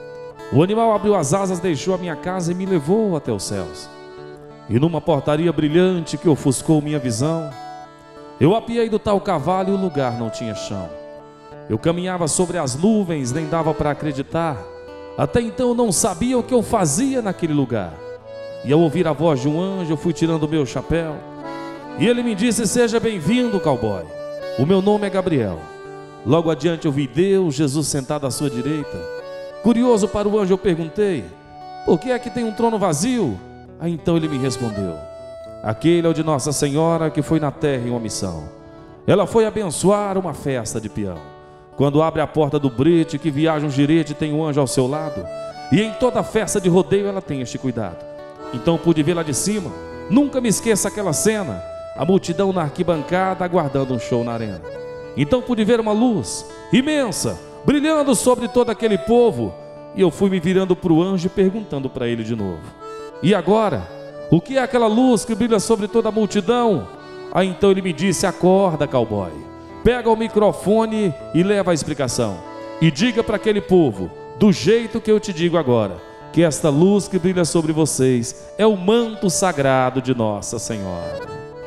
O animal abriu as asas, deixou a minha casa e me levou até os céus. E numa portaria brilhante que ofuscou minha visão, eu apiei do tal cavalo e o lugar não tinha chão. Eu caminhava sobre as nuvens, nem dava para acreditar. Até então eu não sabia o que eu fazia naquele lugar. E ao ouvir a voz de um anjo, eu fui tirando o meu chapéu. E ele me disse: seja bem-vindo, cowboy. O meu nome é Gabriel. Logo adiante eu vi Deus, Jesus sentado à sua direita. Curioso para o anjo eu perguntei: por que é que tem um trono vazio? Aí então ele me respondeu: aquele é o de Nossa Senhora que foi na terra em uma missão. Ela foi abençoar uma festa de peão. Quando abre a porta do brete, que viaja um girete, tem um anjo ao seu lado. E em toda festa de rodeio ela tem este cuidado. Então pude ver lá de cima, nunca me esqueça aquela cena, a multidão na arquibancada aguardando um show na arena. Então pude ver uma luz imensa, brilhando sobre todo aquele povo. E eu fui me virando para o anjo e perguntando para ele de novo: e agora? O que é aquela luz que brilha sobre toda a multidão? Aí então ele me disse: acorda, cowboy. Pega o microfone e leva a explicação. E diga para aquele povo, do jeito que eu te digo agora, que esta luz que brilha sobre vocês é o manto sagrado de Nossa Senhora.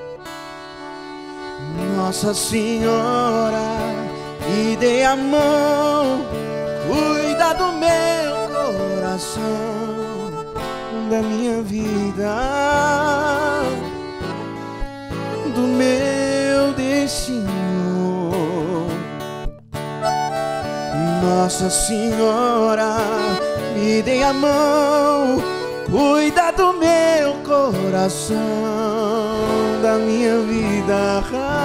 Nossa Senhora, me dê a mão, cuida do meu coração, da minha vida, do meu destino. Nossa Senhora, me dê a mão, cuida do meu coração, da minha vida,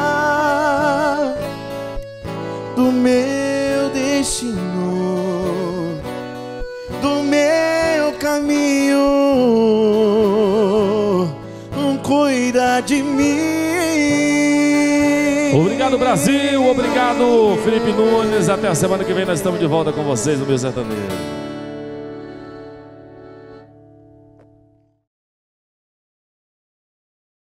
do meu destino, do meu caminho, cuida de mim. Obrigado, Brasil, obrigado, Felipe Nunes. Até a semana que vem nós estamos de volta com vocês no Mil Sertanejo.